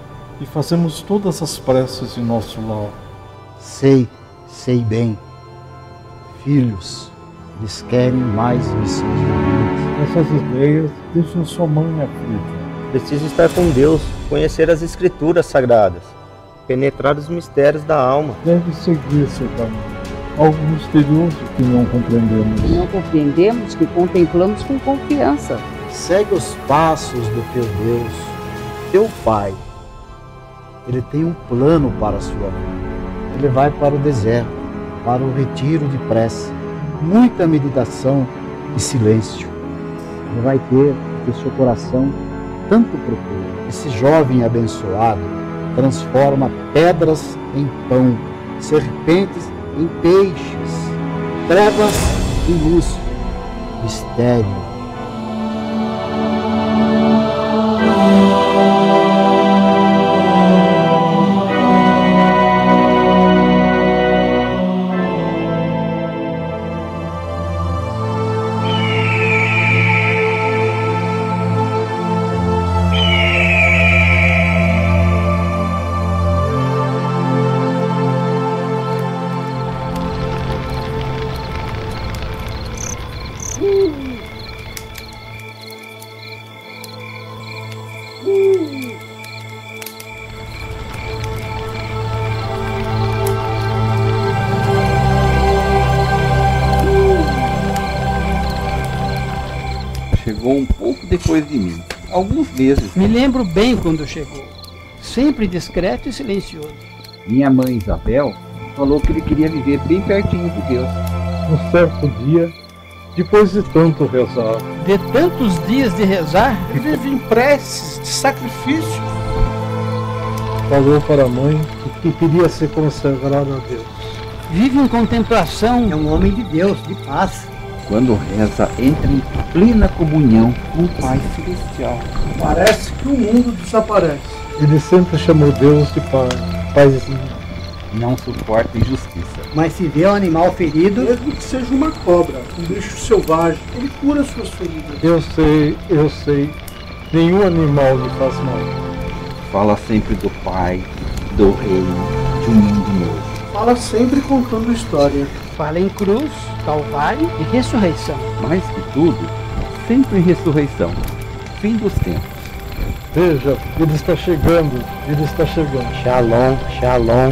e fazemos todas as preces em nosso lar. Sei, sei bem. Filhos, eles querem mais lições da vida. Essas ideias deixam sua mãe aflita. Precisa estar com Deus, conhecer as Escrituras Sagradas, penetrar os mistérios da alma. Deve seguir seu caminho. Algo misterioso que não compreendemos. Que não compreendemos, que contemplamos com confiança. Segue os passos do teu Deus, teu Pai. Ele tem um plano para a sua vida. Ele vai para o deserto, para o retiro de prece, muita meditação e silêncio. Ele vai ter o que o seu coração tanto procura. Esse jovem abençoado transforma pedras em pão, serpentes em peixes, trevas em luz, mistério. Chegou um pouco depois de mim, alguns meses. Me lembro bem quando chegou, sempre discreto e silencioso. Minha mãe Isabel falou que ele queria viver bem pertinho de Deus. Um certo dia, Depois de tanto rezar, De tantos dias de rezar, Vive em preces, de sacrifício. falou para a mãe que queria se consagrar a Deus. vive em contemplação. É um homem de Deus, de paz. Quando reza, entra em plena comunhão com o Pai Celestial. Parece que o mundo desaparece. Ele sempre chamou Deus de Pai, Paizinho. Não suporta injustiça. Mas se vê um animal ferido, Mesmo que seja uma cobra, um bicho selvagem, ele cura suas feridas. Eu sei, eu sei, nenhum animal lhe faz mal. Fala sempre do Pai, do Reino, de um mundo novo. Fala sempre contando história. Fala em cruz, calvário e ressurreição. Mais que tudo, sempre ressurreição. Fim dos tempos. Veja, ele está chegando, ele está chegando. Shalom, shalom.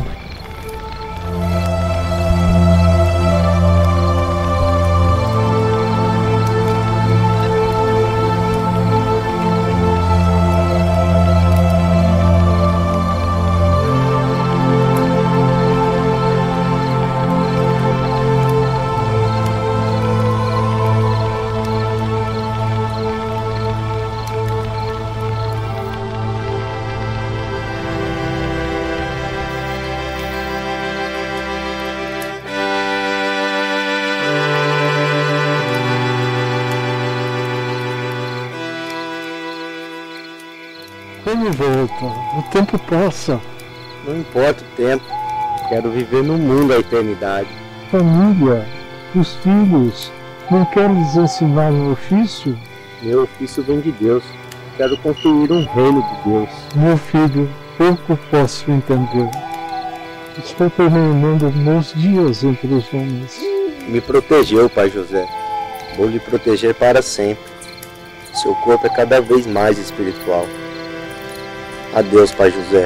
Como volta? O tempo passa. Não importa o tempo, quero viver no mundo a eternidade. Família, os filhos, não quer lhes ensinar um ofício? Meu ofício vem de Deus. Quero construir um reino de Deus. Meu filho, pouco posso entender. Estou terminando meus dias entre os homens. Me protegeu, Pai José. Vou lhe proteger para sempre. Seu corpo é cada vez mais espiritual. Adeus, Pai José.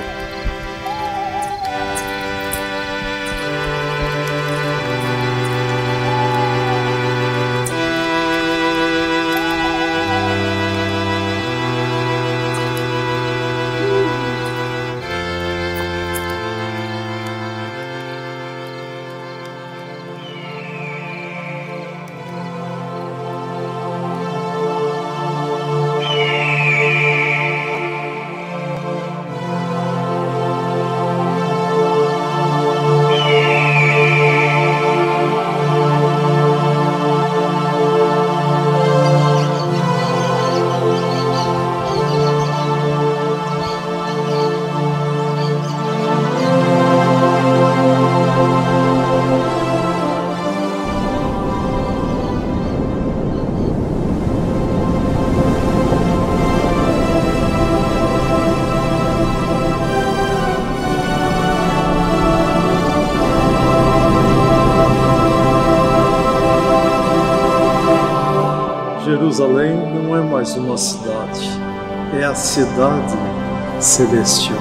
Jerusalém não é mais uma cidade, é a cidade celestial.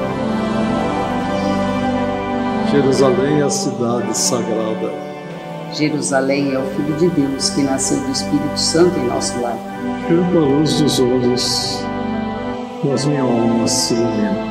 Jerusalém é a cidade sagrada. Jerusalém é o Filho de Deus que nasceu do Espírito Santo em nosso lar. Perco a luz dos olhos, mas minha alma se ilumina.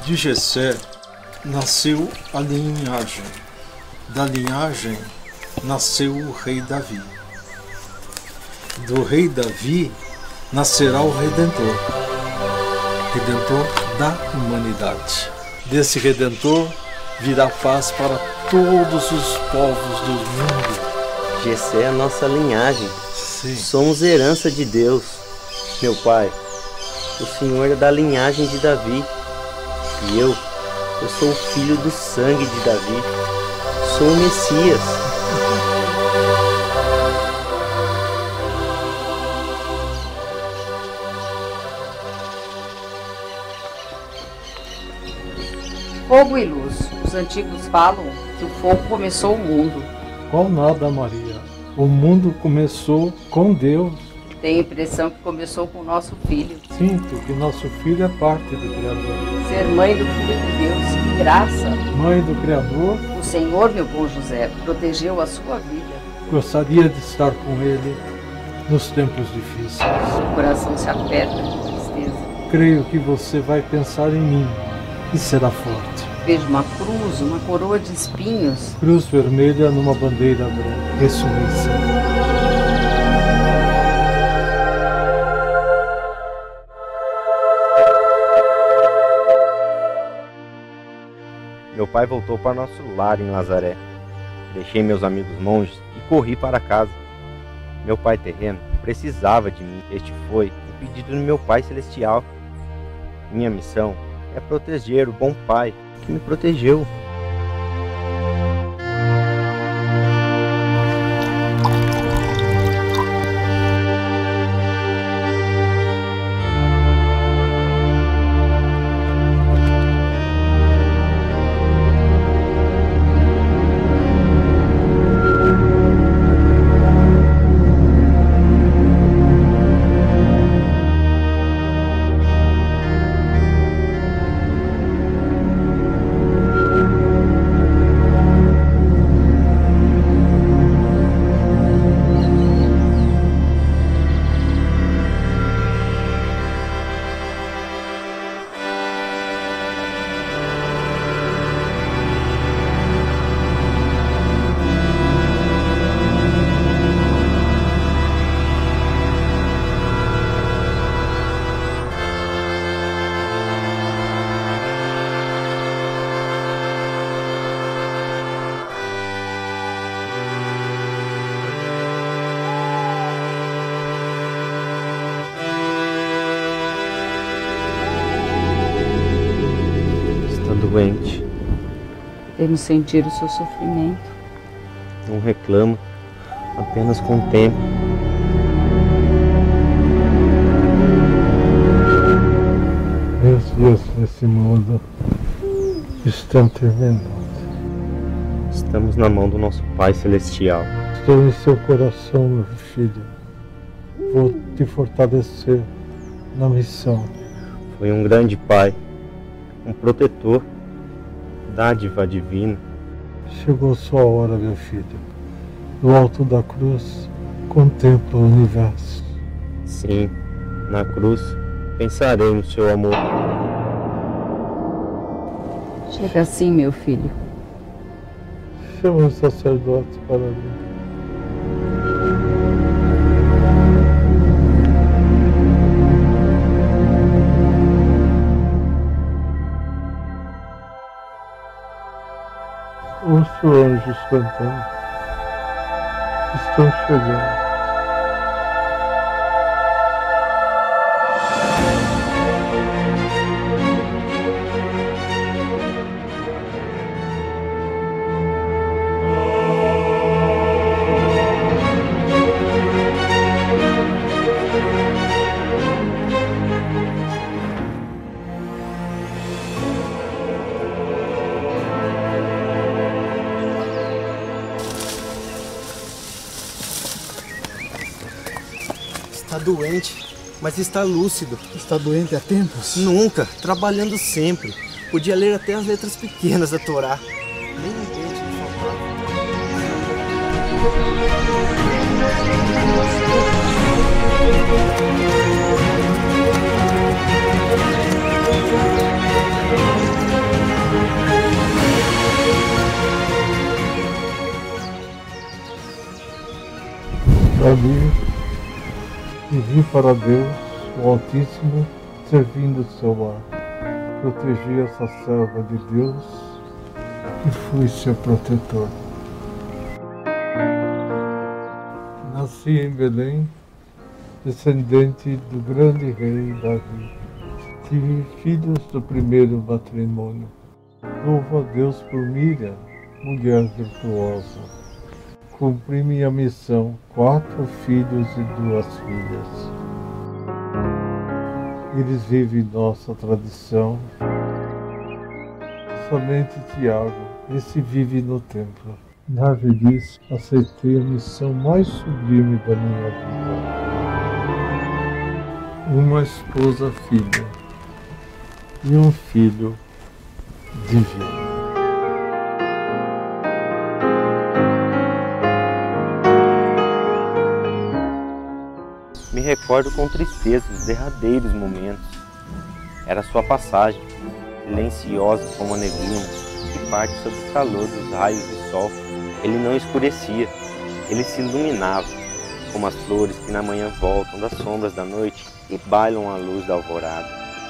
De Jessé nasceu a linhagem. Da linhagem nasceu o rei Davi. Do rei Davi nascerá o Redentor, Redentor da humanidade. Desse Redentor virá paz para todos os povos do mundo. Jessé é a nossa linhagem. Sim. Somos herança de Deus. Meu pai, o Senhor é da linhagem de Davi. E eu, eu sou o filho do sangue de Davi. Sou o Messias. Fogo e luz. Os antigos falam que o fogo começou o mundo. Qual nada, Maria? O mundo começou com Deus. Tenho a impressão que começou com o nosso filho. Sinto que nosso filho é parte do Criador. Ser mãe do Filho de Deus, que graça! Mãe do Criador. O Senhor, meu bom José, protegeu a sua vida. Gostaria de estar com ele nos tempos difíceis. O coração se aperta de tristeza. Creio que você vai pensar em mim e será forte. Vejo uma cruz, uma coroa de espinhos. Cruz vermelha numa bandeira branca. Ressurreição. Meu pai voltou para nosso lar em Nazaré. Deixei meus amigos monges e corri para casa. Meu pai terreno precisava de mim. Este foi o pedido do meu Pai Celestial. Minha missão é proteger o bom Pai que me protegeu. Doente. Podemos sentir o seu sofrimento. Não reclama, apenas contempla. Meus dias nesse mundo estão terminando. Estamos na mão do nosso Pai Celestial. Estou em seu coração, meu filho. Vou te fortalecer na missão. Foi um grande Pai, um protetor, dádiva divina. Chegou sua hora, meu filho. Do alto da cruz, contempla o universo. Sim, na cruz, pensarei no seu amor. Chega assim, meu filho. Chama os sacerdotes para mim. Ouço anjos cantando. Estão chegando. Está doente, mas está lúcido. Está doente há tempos? Nunca, trabalhando sempre. Podia ler até as letras pequenas da Torá. Nem um dente lhe faltava. Vivi para Deus, o Altíssimo, servindo seu lar. Protegi essa serva de Deus e fui seu protetor. Nasci em Belém, descendente do grande rei Davi. Tive filhos do primeiro matrimônio. Louvo a Deus por Miriam, mulher virtuosa. Cumpri minha missão, quatro filhos e duas filhas. Eles vivem nossa tradição. Somente Tiago, esse vive no templo. Na velhice, aceitei a missão mais sublime da minha vida. Uma esposa filha e um filho divino. Me recordo com tristeza os derradeiros momentos. Era sua passagem, silenciosa como a neblina, que parte sob o calor dos raios de sol. Ele não escurecia, ele se iluminava, como as flores que na manhã voltam das sombras da noite e bailam à luz da alvorada.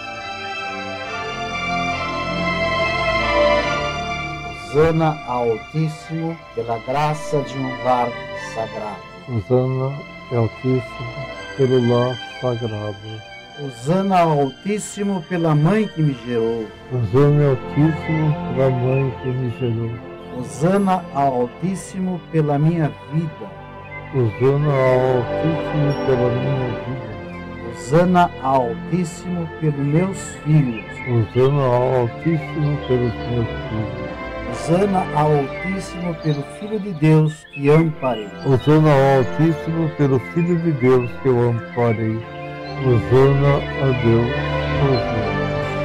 Hosana ao Altíssimo pela graça de um lar sagrado. Hosana ao Altíssimo pelo lar sagrado. Hosana ao Altíssimo pela mãe que me gerou. Hosana ao Altíssimo pela mãe que me gerou. Hosana ao Altíssimo pela minha vida. Hosana ao Altíssimo pela minha vida. Hosana ao Altíssimo pelos meus filhos. Hosana ao Altíssimo pelos meus filhos. Hosana ao Altíssimo pelo Filho de Deus que amparei. Hosana ao Altíssimo pelo Filho de Deus que eu amparei. Hosana a Deus. Hosana.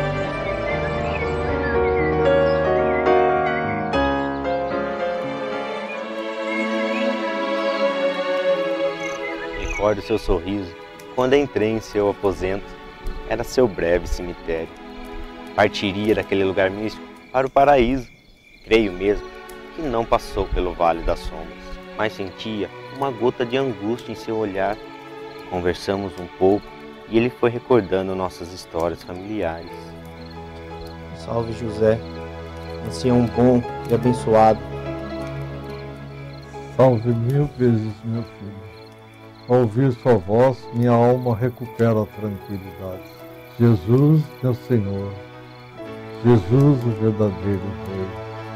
Recordo seu sorriso quando entrei em seu aposento. Era seu breve cemitério. Partiria daquele lugar místico para o paraíso. Creio mesmo que não passou pelo vale das sombras, mas sentia uma gota de angústia em seu olhar. Conversamos um pouco e ele foi recordando nossas histórias familiares. Salve José, ancião bom e abençoado. Salve mil vezes, meu filho. Ao ouvir sua voz, minha alma recupera a tranquilidade. Jesus, meu Senhor. Jesus, o verdadeiro Rei.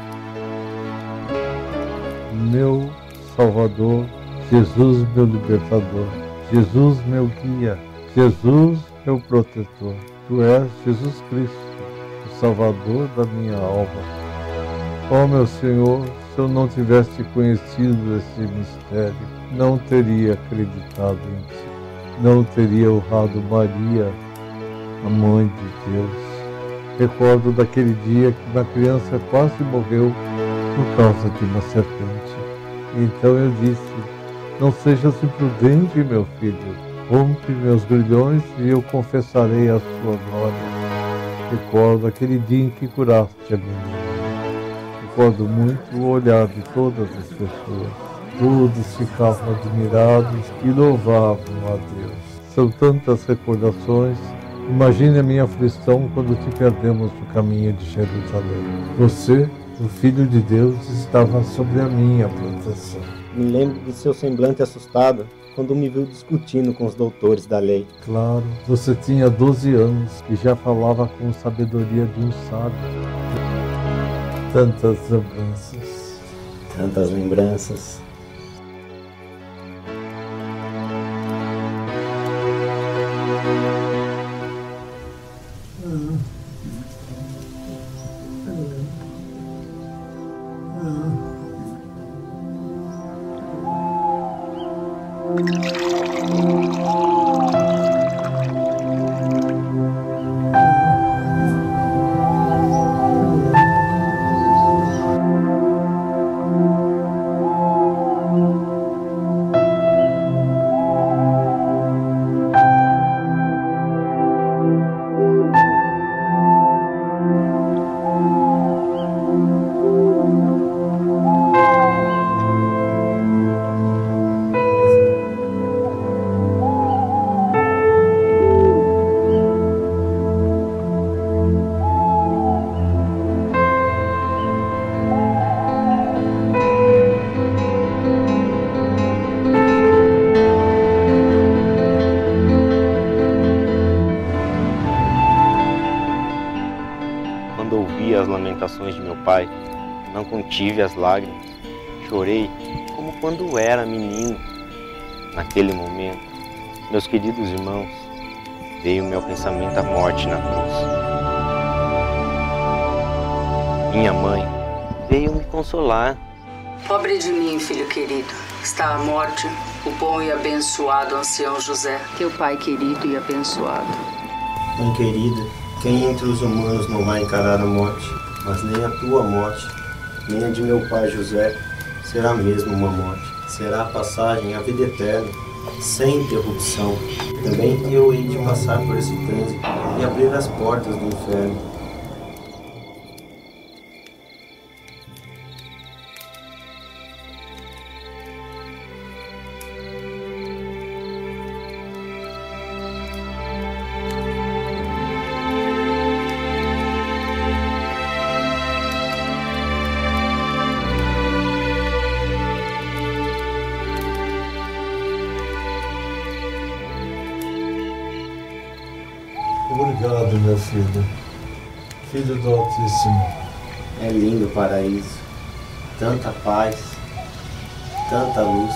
Meu Salvador. Jesus, meu Libertador. Jesus, meu guia. Jesus, meu protetor. Tu és Jesus Cristo, o Salvador da minha alma. Ó meu Senhor, se eu não tivesse conhecido esse mistério, não teria acreditado em Ti. Não teria honrado Maria, a Mãe de Deus. Recordo daquele dia que uma criança quase morreu por causa de uma serpente. Então eu disse, não sejas imprudente, meu filho. Rompe meus grilhões e eu confessarei a sua glória. Recordo aquele dia em que curaste a menina. Recordo muito o olhar de todas as pessoas. Todos ficavam admirados e louvavam a Deus. São tantas recordações. Imagine a minha aflição quando te perdemos no caminho de Jerusalém. Você, o Filho de Deus, estava sobre a minha proteção. Me lembro de seu semblante assustado quando me viu discutindo com os doutores da lei. Claro, você tinha doze anos e já falava com sabedoria de um sábio. Tantas lembranças. Tantas lembranças. lamentações de meu pai, não contive as lágrimas. Chorei como quando era menino. Naquele momento, meus queridos irmãos, veio meu pensamento à morte na cruz. Minha mãe veio me consolar. Pobre de mim, filho querido. Está à morte o bom e abençoado ancião José, teu pai querido e abençoado. Mãe querida, quem entre os humanos não vai encarar a morte, mas nem a tua morte, nem a de meu pai José, será mesmo uma morte. Será a passagem à vida eterna, sem interrupção. Também eu hei de passar por esse trânsito e abrir as portas do inferno. Obrigado, meu filho, filho do Altíssimo. É lindo o paraíso, tanta paz, tanta luz.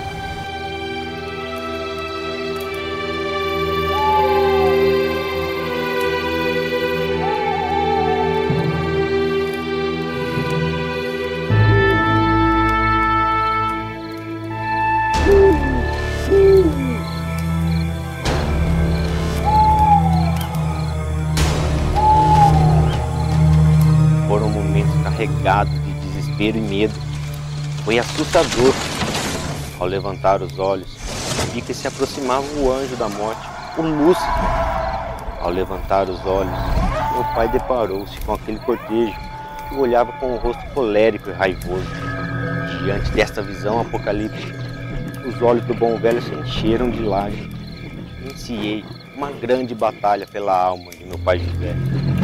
Foram momentos carregados de desespero e medo. Foi assustador. Ao levantar os olhos, vi que se aproximava o anjo da morte, o Lúcifer. Ao levantar os olhos, meu pai deparou-se com aquele cortejo que o olhava com o rosto colérico e raivoso. Diante desta visão apocalíptica, os olhos do bom velho se encheram de lágrimas. Iniciei uma grande batalha pela alma de meu pai José.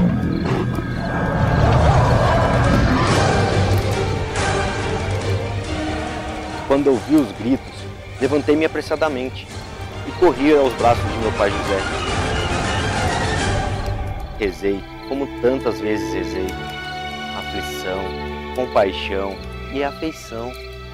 Quando ouvi os gritos, levantei-me apressadamente e corri aos braços de meu pai José. Rezei, como tantas vezes rezei, aflição, compaixão e afeição.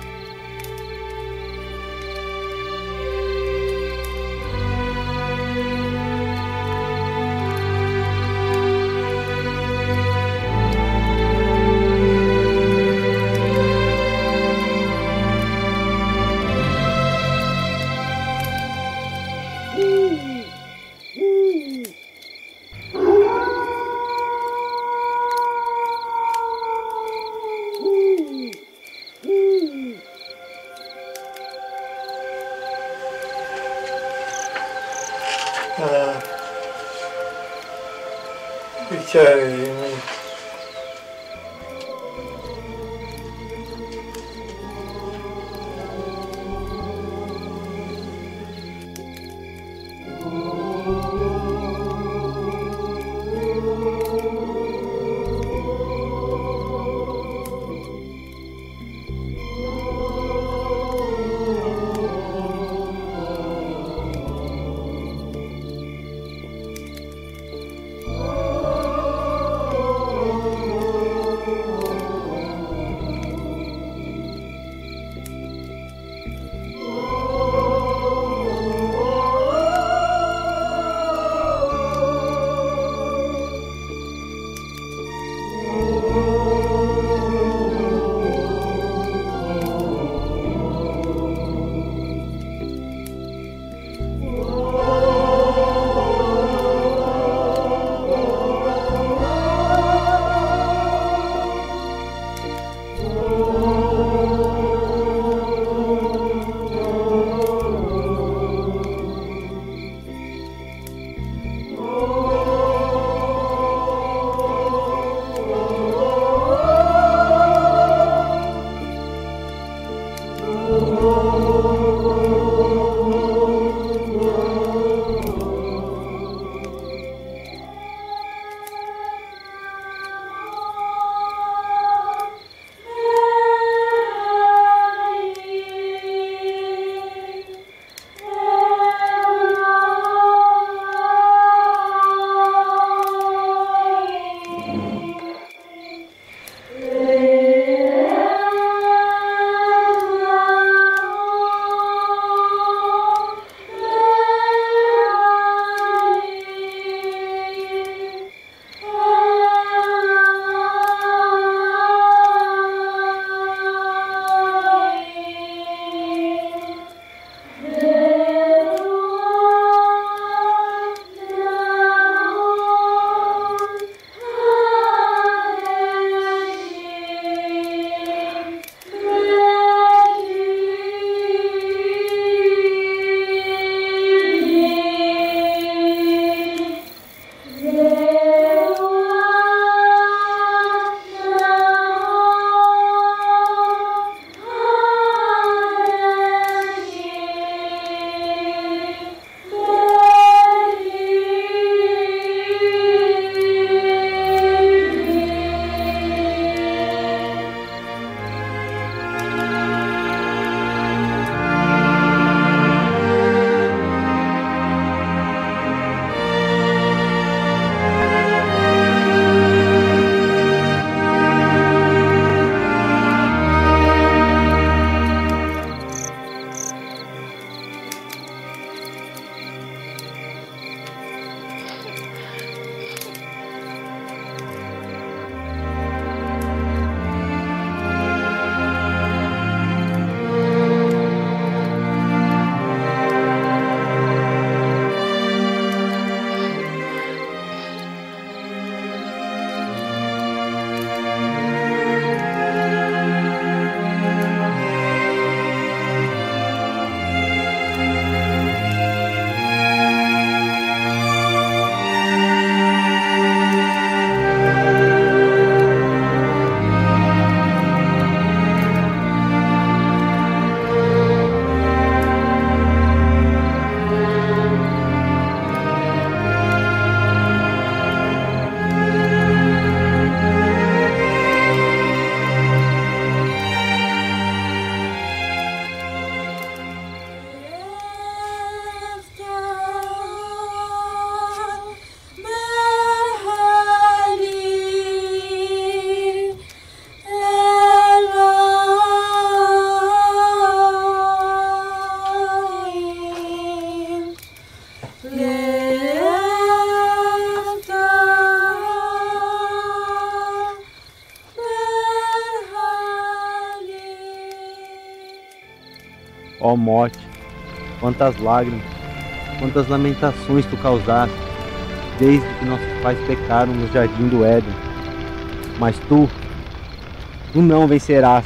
Ah, bicchiere. Ó morte, quantas lágrimas, quantas lamentações tu causaste, desde que nossos pais pecaram no jardim do Éden. Mas tu, tu não vencerás.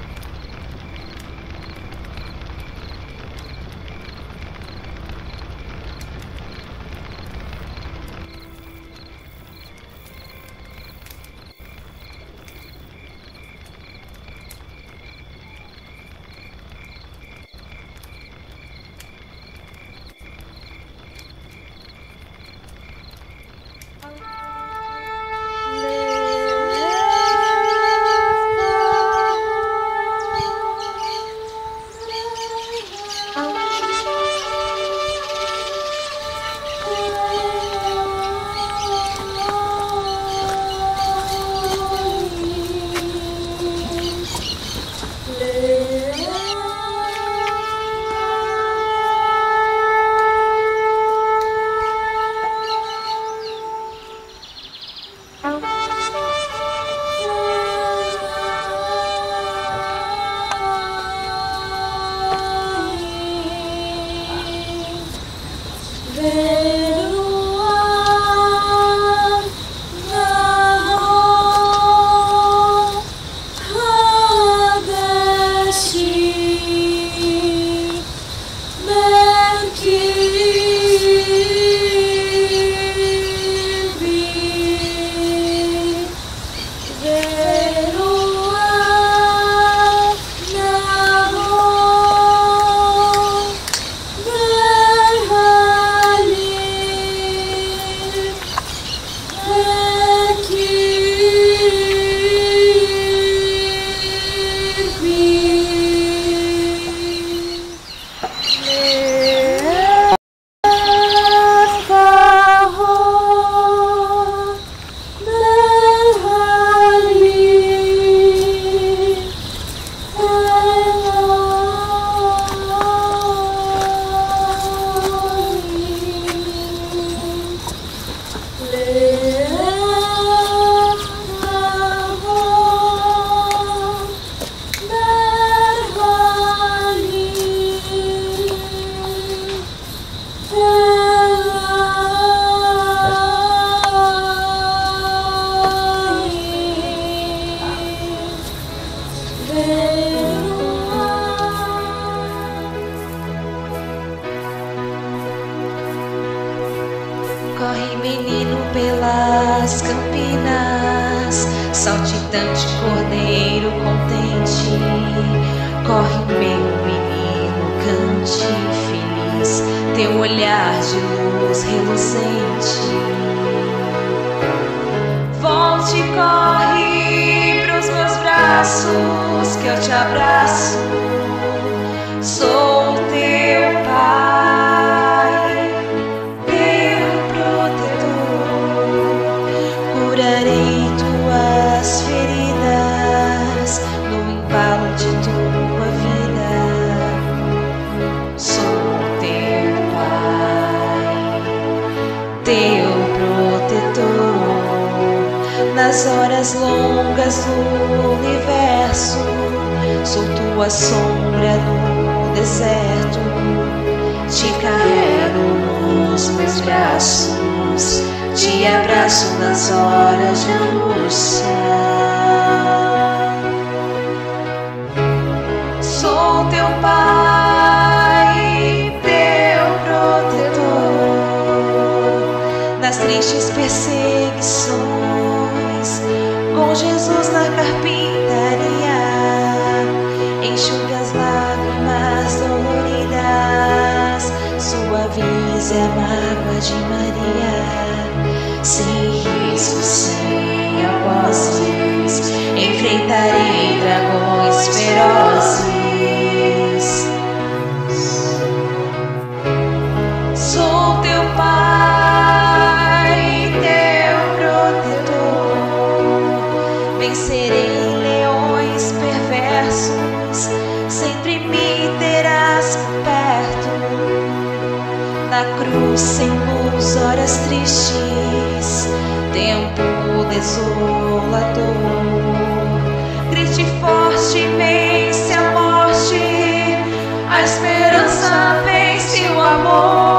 Corre, menino, pelas campinas, saltitante, cordeiro contente. Corre, meu menino, cante feliz, teu olhar de luz reluzente. Volte, corre pros meus braços, que eu te abraço. Sou teu pai, teu protetor. Curarei tuas feridas no embalo de tua vida. Sou teu pai, teu protetor. Nas horas longas do universo, sou tua sombra no deserto. Te carrego nos meus braços, te abraço nas horas de angústia. Sou teu pai, teu protetor. Nas tristes perseguições, com Jesus na carpintaria, enxuga as lágrimas doloridas, suavize a mágoa de Maria. Sem risco, sem algozes, enfrentarei dragões ferozes. Sou teu pai, teu protetor. Vencerei leões perversos, sempre me terás por perto. na cruz, sem luz, horas tristes, tempo desolador. Grite forte, vence a morte, a esperança vence o amor.